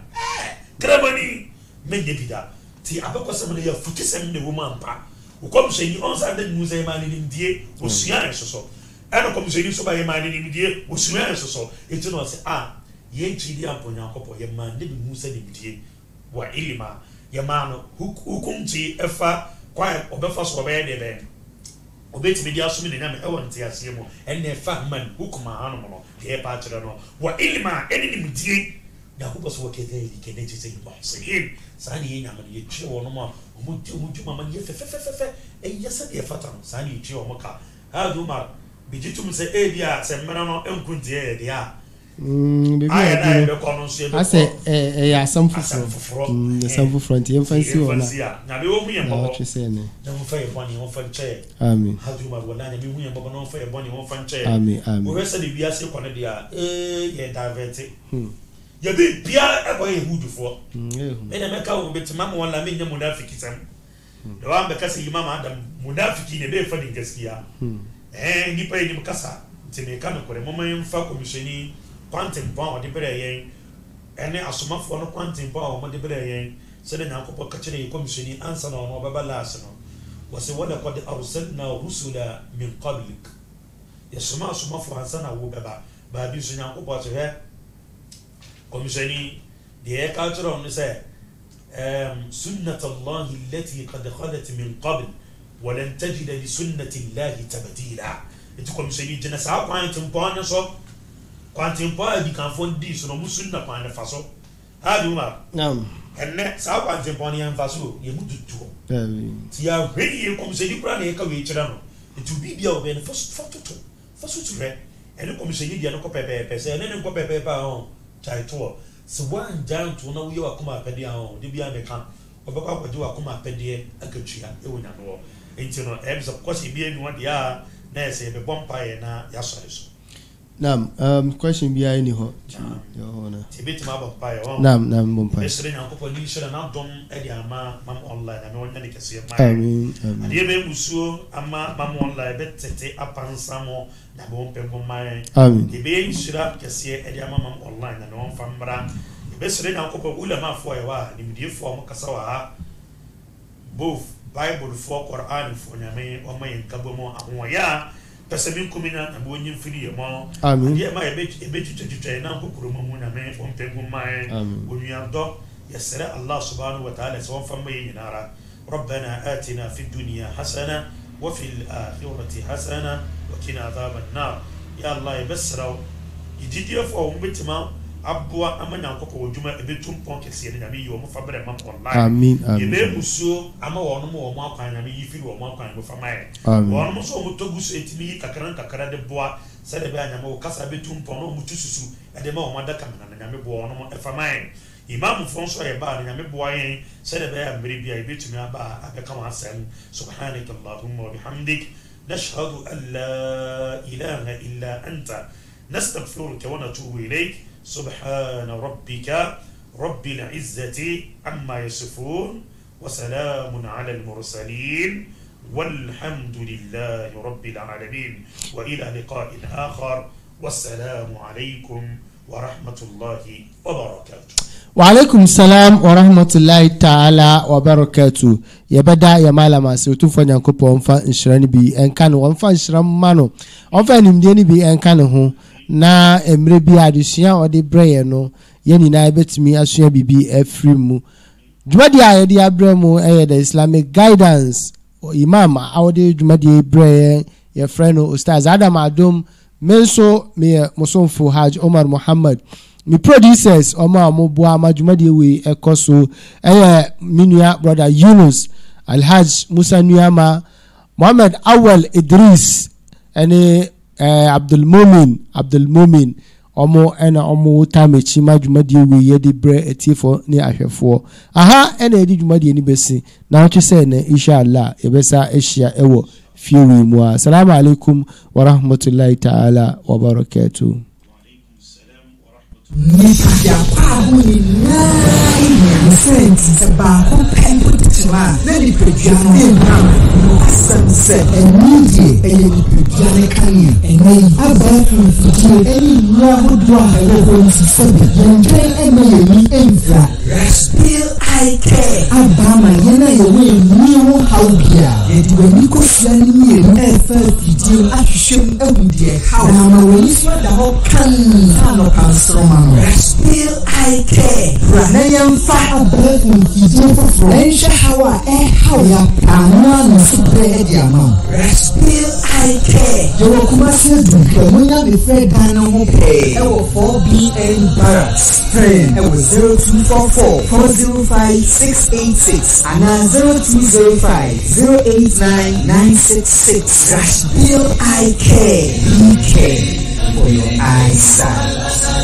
كرمني من دبيدا تي أبغى سمعني يا فكسة من الومان با وكم شيء أنسى عند الموزة مالي نديه وسيان سوسو أنا كم شيء سوبا يمالي نديه وسيان سوسو يتنو سي آ ينتيدي أبونا كوبو يمان نبي موسى نديه وإلما يمانو hukunci efa kwa obefa so be de be obeti media asumi ne nyame ewo ntia sie mu enne fa man hukuma hanu mo de pa kire no wa ilma eni ni mudie da ko so ke de ke ne tse ba sehin sani ye nyame ye chi wo no ma omudi omudi mama ye fe fe fe fe e yesa de fata no sani ye chi wo maka ha do ma bijitum se e bia se mmena no enkunti ye de a Mm, baby, I do. I say, eh, eh, some for mm, the some front, you fancy or not? Now, we will be a what you say, ne? Don't fire bunny on fan chair. Amen. How do you want to be winning, but no fire bunny on fan chair? Amen. Amen. We said, if you are sick on the air, eh, yeah, diverted. Hmm. You be Pia away who do for. Then I make out with Mamma one Lamina Munafikism. The one because you mamma, the Munafiki in a bed for the Gaskia. And you pay the Mukasa. Timekano for a moment for commissioning. Quantum power de brain, and then a sum for no quantum power de brain, said an uncle Catchy commissioning answer on Babalasano. Was a wonder what the outside now Rusula min public. Yes, some sum for Hansana Wubaba, by abusing Uncle Potter commissioning the air culture on the say, um, Sunnat Allah التي قد خلت من قبل ولن تجد لسنة الله تبديلا. It's commissioning Genesa quantum power so. Quantum di kan fon di so no musun na kwan fa so ha di ma nam enne sa quantum pon yan fa so ye mu tutu amen ti ya hwedi ye kom se di kura na ye ka we kira no etu bi bia o be no fa fa tutu fa so tu re ene kom se ni dia no ko pepe pe se ene ne ko pepe pa on chai to so wan jan to na we wa kuma pe dia on de bia me kan o be kwa kwa ji wa kuma pe dia akatua e wonya no enti no e bi so ko se bia ni wa dia na se be bompa ye na ya sore so. Nam, um, question be any hot. Your honor. Tibet Mabon Pie. Nam, Nam, Bompire. Yesterday, Uncle Nisha and not done Eddie Ama, Mam online. I know any can see I mean, and you may Musu, Ama, Mam online, bet Tete, upon some more, Nabon Pembo Mine. I mean, the baby should have can see Eddie Ama online and on from Bran. The best day now, Uncle Ulama for a while, in the form Casawa, both Bible for Quran for Yame or my Kabomo, Amoya. Person coming out and going free among. I mean, yeah, my bet a bit to train now, Kukurumuna, man from Pegu Mine. When you have dog, yes, sir, Allah subhanahu wa ta'ala is one from me in Ara. ربنا آتنا في الدنيا حسنة وفي الآخرة حسنة وقنا عذاب النار يا الله يبسروا يجدي فو مبتما abua amanya nkoko wodwuma ebetum pon kese ne nyame yi wo fabre mam online amin amin ebe musuo ama wono mo wo akwan nyame yi firi wo akwan mo famae wono mo so mo togusu etimi kakran kakra de boa se de be anyame wo kasa betum pon no mutususu e de ma wo madaka na nyame bo wono mo famae imam fonso e ba nyame boa yen se de be ya mbere bia ebetumi aba abeka ma asem subhanaka allahumma wa bihamdik nashhadu an la ilaha illa anta nastaghfiruka wa natubu ilayk سبحان ربك رب العزة عما يصفون وسلام على المرسلين والحمد لله رب العالمين وإلى لقاء آخر والسلام عليكم ورحمة الله وبركاته. وعليكم السلام ورحمة الله تعالى وبركاته. يبدا يا مالا سوتو فنيا كوبو انفا انشراني بي انكان وانفا انشران مانو انفا نمديني بي انكان هو na emre bi adusua ode breye no ye nyina betimi asua bibi afri mu dwumadi ayede abre mu eh the Islamic guidance imam awde dwumadi breye ye friend Ustaz Adam Adom menso me musonfo Haj Omar Muhammad mi producers oma mobo ama dwumadi we ekoso eh minua brother Yunus Alhaj Musa Nuyama Muhammad Awal Idris ene eh Abdul Mumin Abdul Mumin omo ena omo tamechi madwumadi we yedi bre etifo ni ahwefo aha ena edi dwumadi ni besi na oche se ne inshallah ebesa ehia ewo fiwi mu assalamu alaikum wa rahmatullahi ta'ala wa barakatuh. Nipia kwabu ni nai Nisenti seba Kupengu titima Neni pedyane Mama Nukasanse Enije Eye nipedyane kanye Enei Abafu mfijie Eni mwahudwa Ewo nsisebi Yenjwe eme yemi Emfla Respil Aike Abama Yena yewe Niyo haubia Yediwe niko siyani Yemi Efe fidye Ashishem Ewudye Hau Nama weniswa Daho Kani Hano Kansroma Respil Aike Ranayam fa abrefu mfidye fofo Ensha hawa eh hawya Pamwa nasibre ediama Respil Aike Yowo kumasi edunke Mwenye mefre dana mope Ewo four B N Barracks Friend Ewo zero two four four four zero five six eight six Ana zero two zero five zero eight nine nine six six Respil Aike B K For your eyesight.